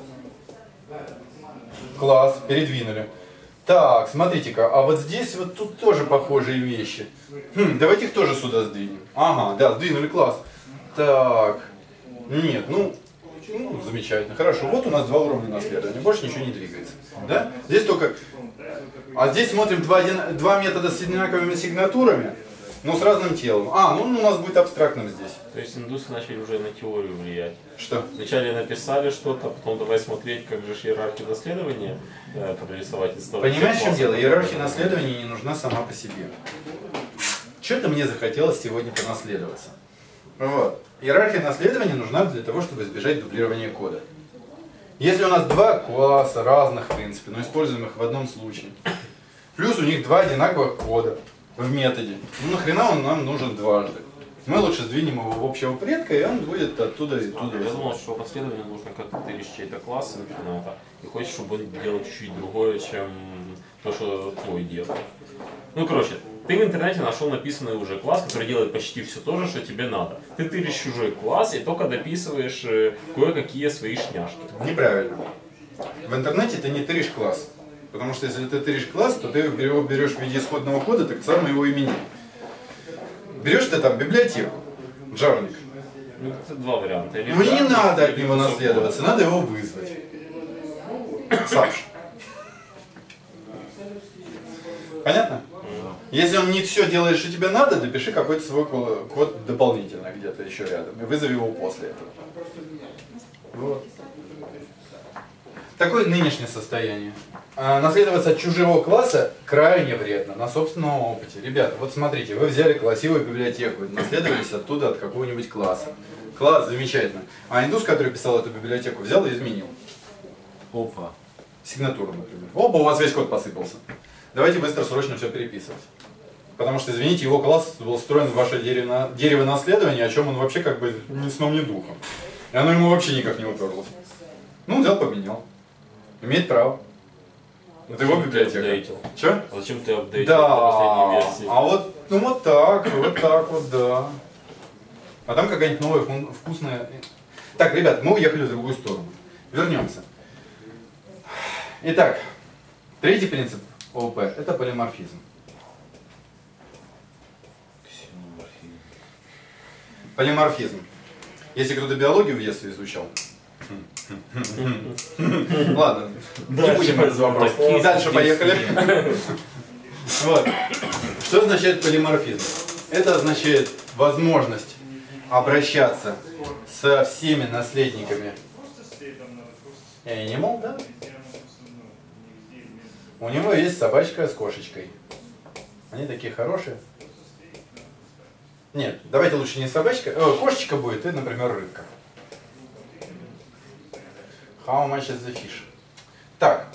Класс, передвинули. Так, смотрите-ка, а вот здесь вот тут тоже похожие вещи. Хм, давайте их тоже сюда сдвинем. Ага, да, сдвинули класс. Так, нет, ну, ну, замечательно. Хорошо, вот у нас два уровня наследования, больше ничего не двигается. Да? Здесь только... А здесь смотрим два, один... два метода с одинаковыми сигнатурами, но с разным телом. А, ну у нас будет абстрактным здесь. То есть индусы начали уже на теорию влиять. Что? Вначале написали что-то, потом давай смотреть, как же иерархию наследования э, прорисовать. Понимаешь, в чем дело? Иерархия наследования не нужна сама по себе. Что-то мне захотелось сегодня понаследоваться. Вот. Иерархия наследования нужна для того, чтобы избежать дублирования кода. Если у нас два класса разных, в принципе, но используемых в одном случае, Плюс у них два одинаковых кода в методе. Ну нахрена он нам нужен дважды? Мы лучше сдвинем его в общего предка, и он будет оттуда и туда. Я думал, что последование нужно, как ты тыришь чей-то класс интерната, и хочешь, чтобы он делал чуть-чуть другое, чем то, что твой делает. Ну, короче, ты в интернете нашел написанный уже класс, который делает почти все то же, что тебе надо. Ты тыришь чужой класс и только дописываешь кое-какие свои шняшки. Неправильно. В интернете ты не тыришь класс. Потому что если ты тыришь класс, то ты его берешь в виде исходного кода, так сам его имени. Берешь ты там библиотеку, джавник. Ну, это два варианта. Или Ну не джавник, надо от или него кусок наследоваться, кода. надо его вызвать. Сапш. Понятно? Если он не все делает, что тебе надо, допиши какой-то свой код дополнительно где-то еще рядом и вызови его после этого. Вот. Такое нынешнее состояние. А наследоваться от чужого класса крайне вредно, на собственном опыте. Ребята, вот смотрите, вы взяли красивую библиотеку, наследовались оттуда от какого-нибудь класса. Класс, замечательно. А индус, который писал эту библиотеку, взял и изменил. Опа. Сигнатуру, например. Опа, у вас весь код посыпался. Давайте быстро, срочно все переписывать. Потому что, извините, его класс был встроен в ваше дерево, дерево наследования, о чем он вообще как бы ни сном, ни духом. И оно ему вообще никак не уперлось. Ну, взял, поменял. Имеет право. Это его библиотека. Че? А зачем ты апдейтил Да, до последней версии? а вот, ну вот так, вот так вот, да. А там какая-нибудь новая фун- вкусная. Так, ребят, мы уехали в другую сторону. Вернемся. Итак, третий принцип ООП – это полиморфизм. Полиморфизм. Если кто-то биологию в детстве изучал. Ладно, не будем этот вопрос. Дальше поехали. Вот. Что означает полиморфизм? Это означает возможность обращаться со всеми наследниками Animal, да? У него есть собачка с кошечкой. Они такие хорошие. Нет, давайте лучше не собачка, э, кошечка будет, и, например, рыбка. How much is the fish? Так.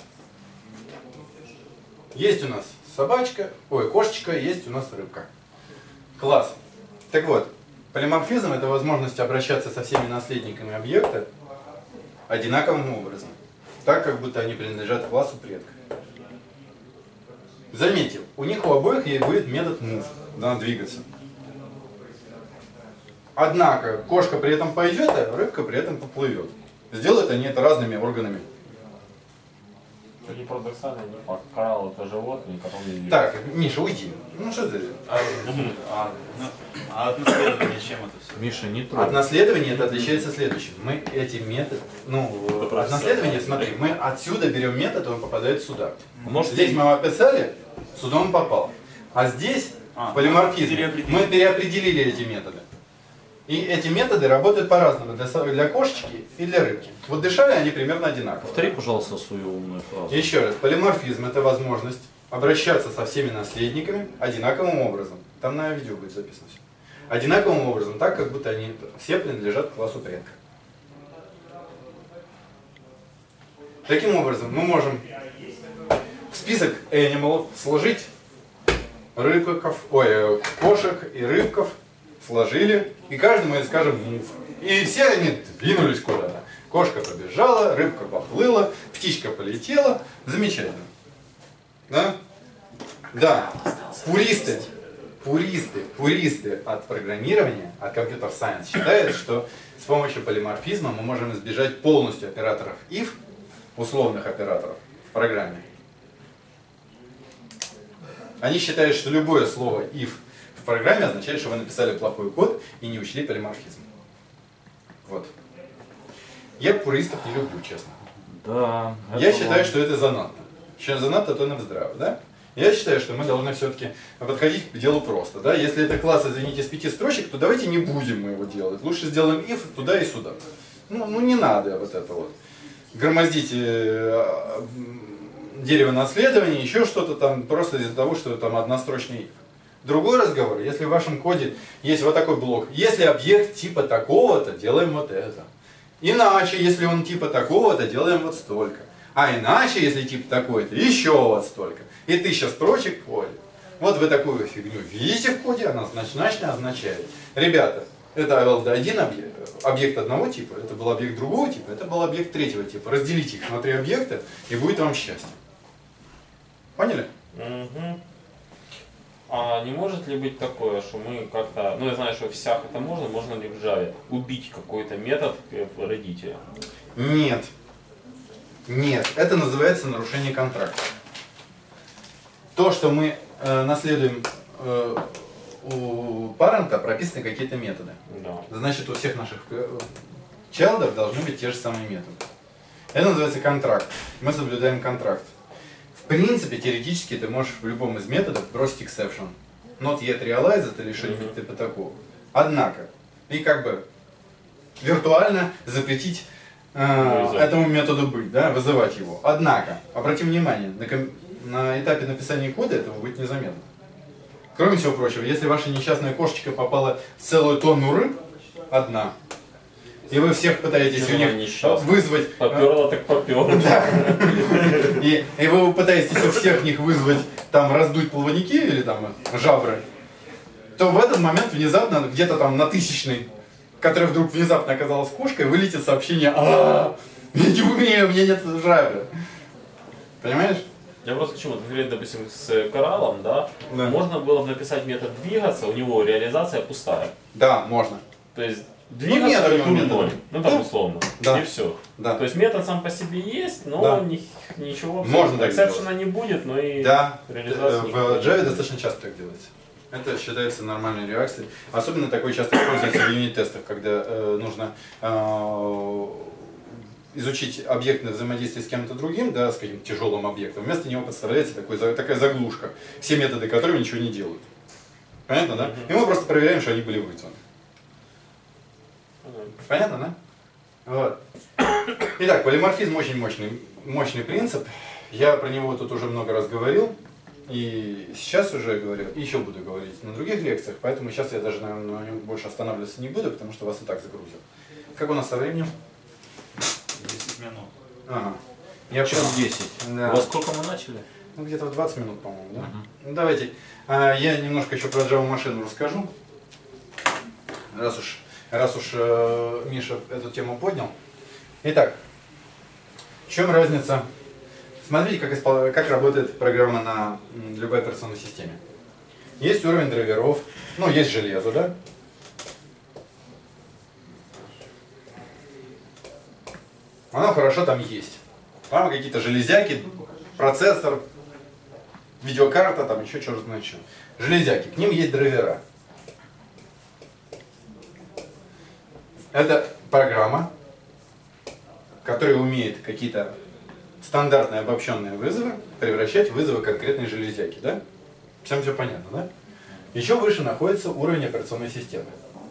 Есть у нас собачка, ой, кошечка, есть у нас рыбка. Класс. Так вот, полиморфизм – это возможность обращаться со всеми наследниками объекта одинаковым образом, так как будто они принадлежат классу предка. Заметьте, у них у обоих ей будет метод move, надо двигаться. Однако кошка при этом пойдет, а рыбка при этом поплывет. Сделают они это разными органами. Это не парадоксально, не факт. Коралл это животные, которые не Так, Миша, уйди. Ну что ты? А, а, ну, а от наследования чем это все? Миша, не От трогай. наследования это отличается следующим. Мы эти методы, ну, от наследования, смотри, мы отсюда берем метод, он попадает сюда. Может, Здесь мы его описали, сюда он попал. А здесь, А, в полиморфизме, переопределили. мы переопределили эти методы. И эти методы работают по-разному для, со- для кошечки и для рыбки. Вот дышали они примерно одинаково. Повтори, пожалуйста, свою умную фразу. Еще раз, полиморфизм – это возможность обращаться со всеми наследниками одинаковым образом. Там на видео будет записано все. Одинаковым образом, так, как будто они все принадлежат к классу предка. Таким образом, мы можем в список animal сложить рыбков, ой, кошек и рыбков, сложили, и каждому мы скажем move. И все они двинулись куда-то. Кошка побежала, рыбка поплыла, птичка полетела. Замечательно. Да? Да. Пуристы, пуристы, пуристы от программирования, от компьютер сайенс считают, что с помощью полиморфизма мы можем избежать полностью операторов if, условных операторов в программе. Они считают, что любое слово if в программе означает, что вы написали плохой код и не учли полиморфизм. Вот. Я пуристов не люблю, честно. Да. Я это считаю, ладно. что это занадто. Чем занадто, то нам здраво, да? Я считаю, что мы должны все-таки подходить к делу просто. Да? Если это класс, извините, из пяти строчек, то давайте не будем мы его делать. Лучше сделаем if туда и сюда. Ну, ну не надо вот это вот. Громоздить э, дерево наследования, еще что-то там, просто из-за того, что там однострочный if. Другой разговор, если в вашем коде есть вот такой блок, если объект типа такого-то, делаем вот это. Иначе, если он типа такого-то, делаем вот столько. А иначе, если тип такой-то, еще вот столько. И тысяча строчек в коде. Вот вы такую фигню видите в коде, она значительно означает. Ребята, это был один объект, объект одного типа, это был объект другого типа, это был объект третьего типа. Разделите их на три объекта, и будет вам счастье. Поняли? Угу. А не может ли быть такое, что мы как-то, ну я знаю, что в сях это можно, можно ли в Java убить какой-то метод родителя? Нет. Нет, это называется нарушение контракта. То, что мы э, наследуем э, у парента, прописаны какие-то методы. Да. Значит, у всех наших чайлдов должны быть те же самые методы. Это называется контракт. Мы соблюдаем контракт. В принципе, теоретически ты можешь в любом из методов бросить exception. Not yet realized или что-нибудь типа такого. Однако, и как бы виртуально запретить э, этому методу быть, да, вызывать его. Однако, обратим внимание, на, ком- на этапе написания кода этого будет незаметно. Кроме всего прочего, если ваша несчастная кошечка попала в целую тонну рыб, одна, и вы всех пытаетесь у них вызвать... Поперла так поперла. Да. И, и вы пытаетесь у всех них вызвать, там, раздуть плавники или там жабры, то в этот момент внезапно, где-то там на тысячный, который вдруг внезапно оказалась кошкой, вылетит сообщение: «А, я не умею, у меня нет жабры». Понимаешь? Я просто к чему? Например, допустим, с кораллом, да, Да. можно было бы написать метод двигаться, у него реализация пустая. Да, можно. То есть нет двигаться у него тур метода. ноль, ну там Да. условно, Да. и все. Да. То есть метод сам по себе есть, но Да. ни- ничего, Можно так эксепшена не будет, но и Да, реализация в никакой не Java будет. достаточно часто так делается. Это считается нормальной реакцией. Особенно такое часто используется в юнит-тестах, когда э, нужно э, изучить объектное взаимодействие с кем-то другим, да, с каким-то тяжелым объектом. Вместо него подставляется такой, за- такая заглушка, все методы которого ничего не делают. Понятно, да? И мы просто проверяем, что они были вызваны. Понятно, да? Вот. Итак, полиморфизм очень мощный, мощный принцип. Я про него тут уже много раз говорил. И сейчас уже говорю, и еще буду говорить на других лекциях, поэтому сейчас я даже, наверное, на нем больше останавливаться не буду, потому что вас и так загрузил. Как у нас со временем? десять минут. Ага. Я Час понял. десять. Да. Во сколько мы начали? Ну, где-то в двадцать минут, по-моему, да? Мгм. Ну, давайте. А, я немножко еще про Java машину расскажу. Раз уж, раз уж э, Миша эту тему поднял. Итак, в чем разница? Смотрите, как, испол... как работает программа на м, любой операционной системе. Есть уровень драйверов, ну, есть железо, да? Оно хорошо там есть. Там какие-то железяки, процессор, видеокарта, там еще черт знает что. Железяки, к ним есть драйвера. Это программа, которая умеет какие-то стандартные обобщенные вызовы превращать в вызовы конкретной железяки, да? Всем все понятно, да? Еще выше находится уровень операционной системы,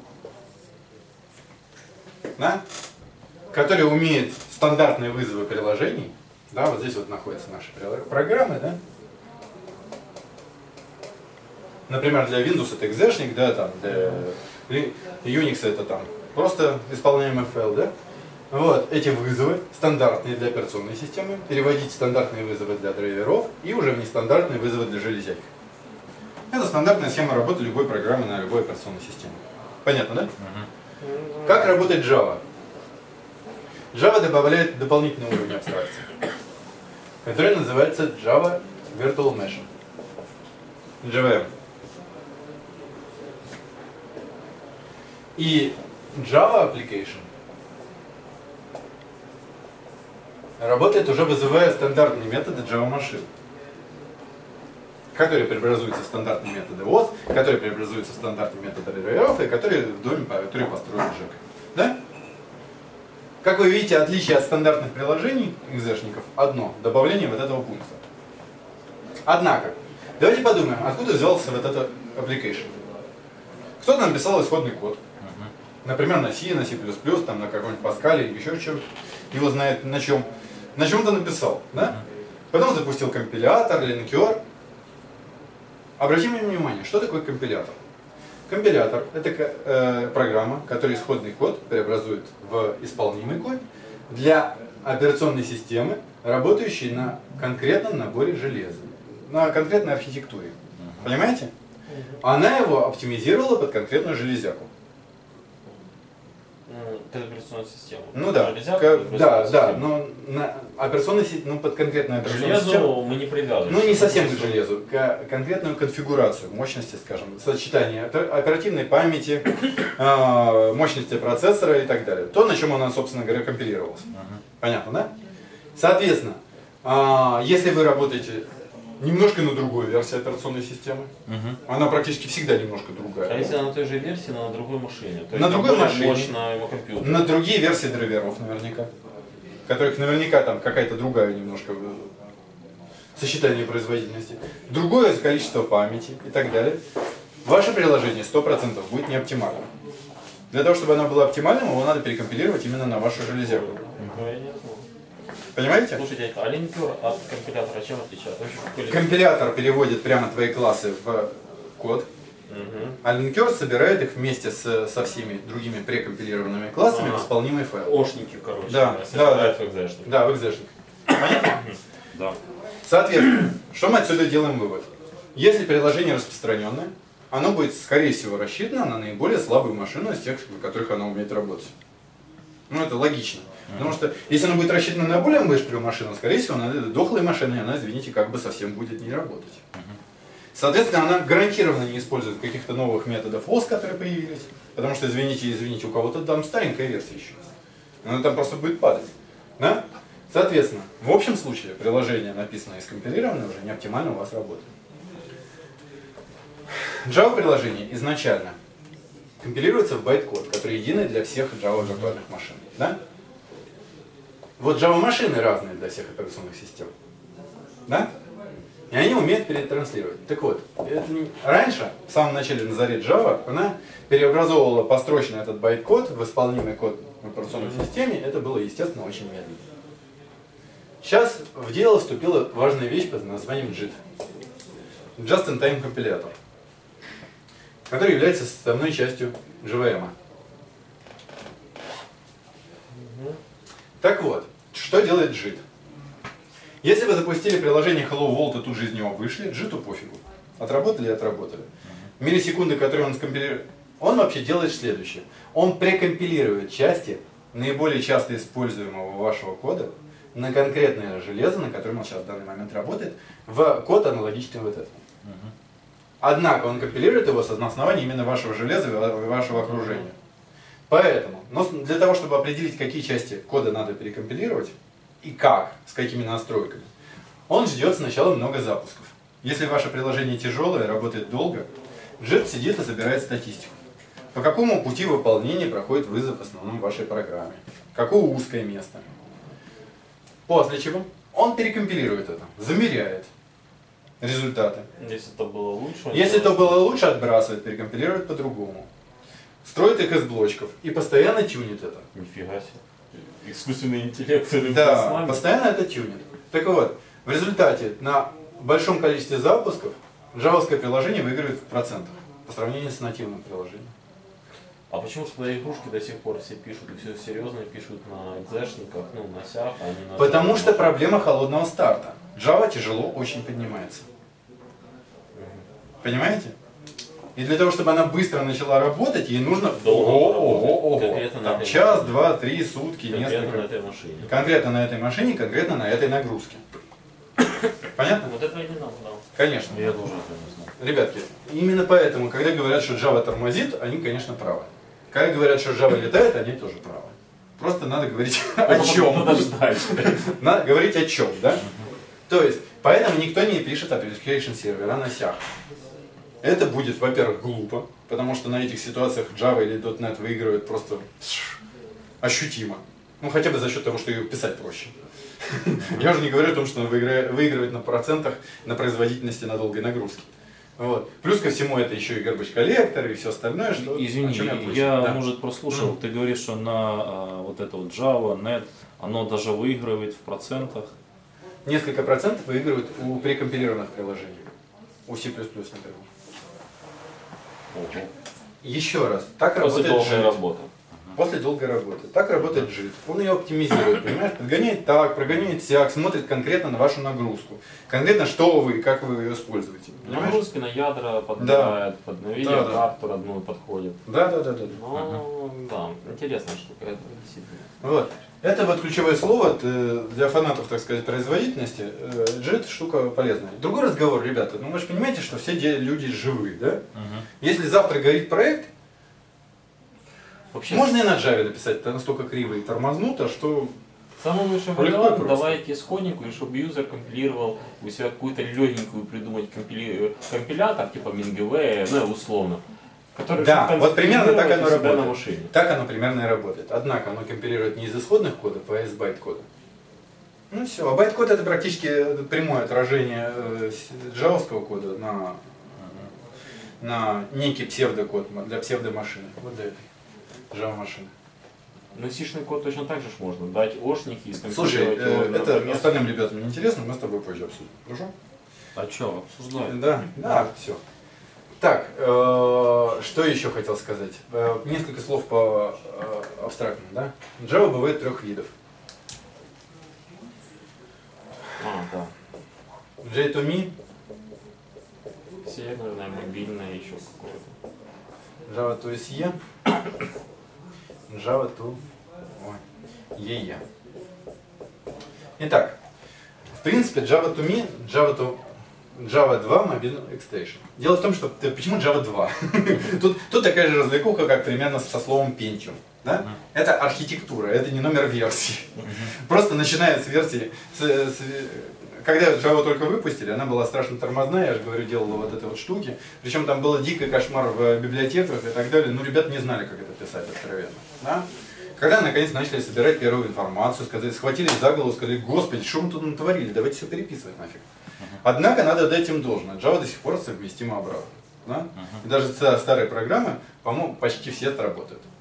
да? Который умеет стандартные вызовы приложений, да, вот здесь вот находятся наши программы, да? Например, для Windows это экзешник, да, там, для Unix это там просто исполняемый файл, да? Вот, эти вызовы, стандартные для операционной системы, переводить в стандартные вызовы для драйверов и уже в нестандартные вызовы для железяки. Это стандартная схема работы любой программы на любой операционной системе. Понятно, да? Угу. Как работает Java? Java добавляет дополнительный уровень абстракции, который называется Java Virtual Machine. джей ви эм. И Java Application работает уже вызывая стандартные методы Java машин, которые преобразуются в стандартные методы о эс, которые преобразуются в стандартные методы драйверов и которые в доме, которые построен Джек. Да? Как вы видите, отличие от стандартных приложений экзешников одно – добавление вот этого пункта. Однако, давайте подумаем, откуда взялся вот этот application. Кто-то написал исходный код. Например, на C, на C++, там, на каком-нибудь Pascal или еще что-то. Его знает на чем. На чем-то написал. Да? Потом запустил компилятор, линкер. Обратим внимание, что такое компилятор? Компилятор – это э, программа, которая исходный код преобразует в исполнимый код для операционной системы, работающий на конкретном наборе железа, на конкретной архитектуре. Понимаете? Она его оптимизировала под конкретную железяку. Под операционную систему. Ну да, Железяку, как, да, систему. да, но на операционной системе, ну под конкретную К операционную железу систему. мы не привязываем. Ну не совсем к железу, к конкретную конфигурацию мощности, скажем, сочетание оперативной памяти, мощности процессора и так далее. То, на чем она, собственно говоря, компилировалась. Понятно, да? Соответственно, если вы работаете немножко на другой версии операционной системы, Угу. она практически всегда немножко другая. А если на той же версии, но на другой машине? То На есть другой более машине. мощно его компьютер. На другие версии драйверов наверняка, которых наверняка там какая-то другая немножко сочетание производительности, другое количество памяти и так далее. Ваше приложение сто процентов будет не оптимальным. Для того, чтобы оно было оптимальным, его надо перекомпилировать именно на вашу железяку. Ну, я не знаю. Понимаете? Слушайте, а линкер от компилятора чем отличается? Вообще, какой линкер? Компилятор переводит прямо твои классы в код, Мгм. а линкер собирает их вместе с, со всеми другими прекомпилированными классами А. в исполнимый файл. Ошники, короче, Да, говоря, да, собирают в экзешник. Да, в экзешник. Понятно? Да. Соответственно, что мы отсюда делаем вывод? Если приложение распространенное, оно будет, скорее всего, рассчитано на наиболее слабую машину из тех, на которых оно умеет работать. Ну, это логично. Потому что, если оно будет рассчитано на более быструю машину, скорее всего, она дохлая машина, и она, извините, как бы совсем будет не работать. Соответственно, она гарантированно не использует каких-то новых методов о эс, которые появились. Потому что, извините, извините, у кого-то там старенькая версия еще. Она там просто будет падать. Да? Соответственно, в общем случае, приложение, написанное и скомпилированное, уже не оптимально у вас работает. Java-приложение изначально компилируется в байт-код, который единый для всех Java виртуальных машин. Да? Вот Java-машины разные для всех операционных систем. Да? И они умеют перетранслировать. Так вот, это не... раньше, в самом начале на заре Java, она переобразовывала построчно этот байт-код в исполнимый код в операционной системе. Это было, естественно, очень медленно. Сейчас в дело вступила важная вещь под названием джит. Just-in-time компилятор, который является составной частью джей ви эм. Так вот, что делает джит? Если вы запустили приложение Hello World и тут же из него вышли, джиту пофигу. Отработали и отработали. Миллисекунды, которые он скомпилирует, он вообще делает следующее. Он прекомпилирует части наиболее часто используемого вашего кода на конкретное железо, на котором он сейчас в данный момент работает, в код аналогичный вот этому. Однако он компилирует его с основания именно вашего железа и вашего окружения. Поэтому, но для того, чтобы определить, какие части кода надо перекомпилировать и как, с какими настройками, он ждет сначала много запусков. Если ваше приложение тяжелое, работает долго, джит сидит и собирает статистику. По какому пути выполнения проходит вызов в основном в вашей программе? Какое узкое место? После чего он перекомпилирует это, замеряет результаты. Если это было лучше... Если это было лучше, отбрасывает, перекомпилирует по-другому. Строит их из блочков и постоянно тюнит это. Нифига себе. Искусственный интеллект. или Да, с нами. постоянно это тюнит. Так вот, в результате на большом количестве запусков джавовское приложение выигрывает в процентах по сравнению с нативным приложением. А почему свои игрушки до сих пор все пишут, и все серьезно пишут на экзешниках, ну, на сях, а не на... Потому что проблема холодного старта. Java тяжело очень поднимается. Понимаете? И для того, чтобы она быстро начала работать, ей нужно Долго ого, поработать. ого, ого. Конкретно на Там этой час, машине. два, три, сутки, Конкретно несколько. на этой машине. Конкретно на этой машине, конкретно на этой нагрузке. Понятно? Вот этого не надо, да. Конечно. Я тоже это не знаю. Ребятки, именно поэтому, когда говорят, что Java тормозит, они, конечно, правы. Когда говорят, что Java летает, они тоже правы. Просто надо говорить о чем. Надо ждать. Надо говорить о чем, да? То есть, поэтому никто не пишет application сервера на сях. Это будет, во-первых, глупо, потому что на этих ситуациях Java или .дот нет выигрывают просто ощутимо. Ну, хотя бы за счет того, что ее писать проще. Я уже не говорю о том, что он выигрывает на процентах, на производительности, на долгой нагрузке. Вот. Плюс ко всему это еще и garbage collector и все остальное, что... Извини, о чем я, я, да. может, прослушал, ты говоришь, что на а, вот это вот Java, .нет, оно даже выигрывает в процентах. Несколько процентов выигрывают у прекомпилированных приложений. У C++, например. Ого. Еще раз, так После работает долгой джит. работы. после долгой работы. Так работает джит. Он ее оптимизирует, понимаешь? Подгоняет так, прогоняет сяк, смотрит конкретно на вашу нагрузку. Конкретно, что вы и как вы ее используете. Понимаешь? Нагрузки на ядра подбирает, Да. под видеокарту Да, да. родную подходит. Да, да, да, да. Ну, да, интересная штука, это действительно. Вот. Это вот ключевое слово для фанатов, так сказать, производительности. Джит штука полезная. Другой разговор, ребята. Ну вы же понимаете, что все люди живые, да? Мгм. Если завтра горит проект, Вообще, можно и на Java написать, это настолько криво и тормознуто, что... самый лучший Легко и вариант, просто. давайте исходнику, и чтобы юзер компилировал у себя какую-то легенькую придумать компили... компилятор, типа MinGW, ну условно. Который Да, чтобы вот примерно так конфигурировать оно у себя работает. на машине. Так оно примерно и работает. Однако оно компилирует не из исходных кодов, а из байт-кода. Ну все, а байт-код это практически прямое отражение э, с- джавовского кода на, на некий псевдокод для псевдомашины. Вот для этой Java-машины. Но сишный код точно так же ж можно дать ошники и Слушай, скомпилировать его. э, на это программу. остальным ребятам не интересно, мы с тобой позже обсудим. Хорошо? А что, обсуждаем? Да, да, все. Так, э, что еще хотел сказать? Э, несколько слов по э, абстрактному, да? Java бывает трех видов. А, да. джей два ми, Северная, мобильная, еще какое-то. Java два эс и, Java два и и. Итак, в принципе, Java два ми, Java два Java два Mobile Extension. Дело в том, что ты- почему Java два? тут, тут такая же развлекуха, как примерно со словом Pentium. Да? Это архитектура, это не номер версии. Просто начиная с версии, с- с- когда Java только выпустили, она была страшно тормозная, я же говорю, делала вот эти вот штуки. Причем там было дикий кошмар в библиотеках и так далее. Ну, ребята не знали, как это писать откровенно. Да? Когда наконец начали собирать первую информацию, сказали, схватились за голову, сказали, господи, что мы тут натворили, давайте все переписывать нафиг. Однако надо дать им должное. Java до сих пор совместима обратно. Да? И даже ста- старые программы, по-моему, почти все работают.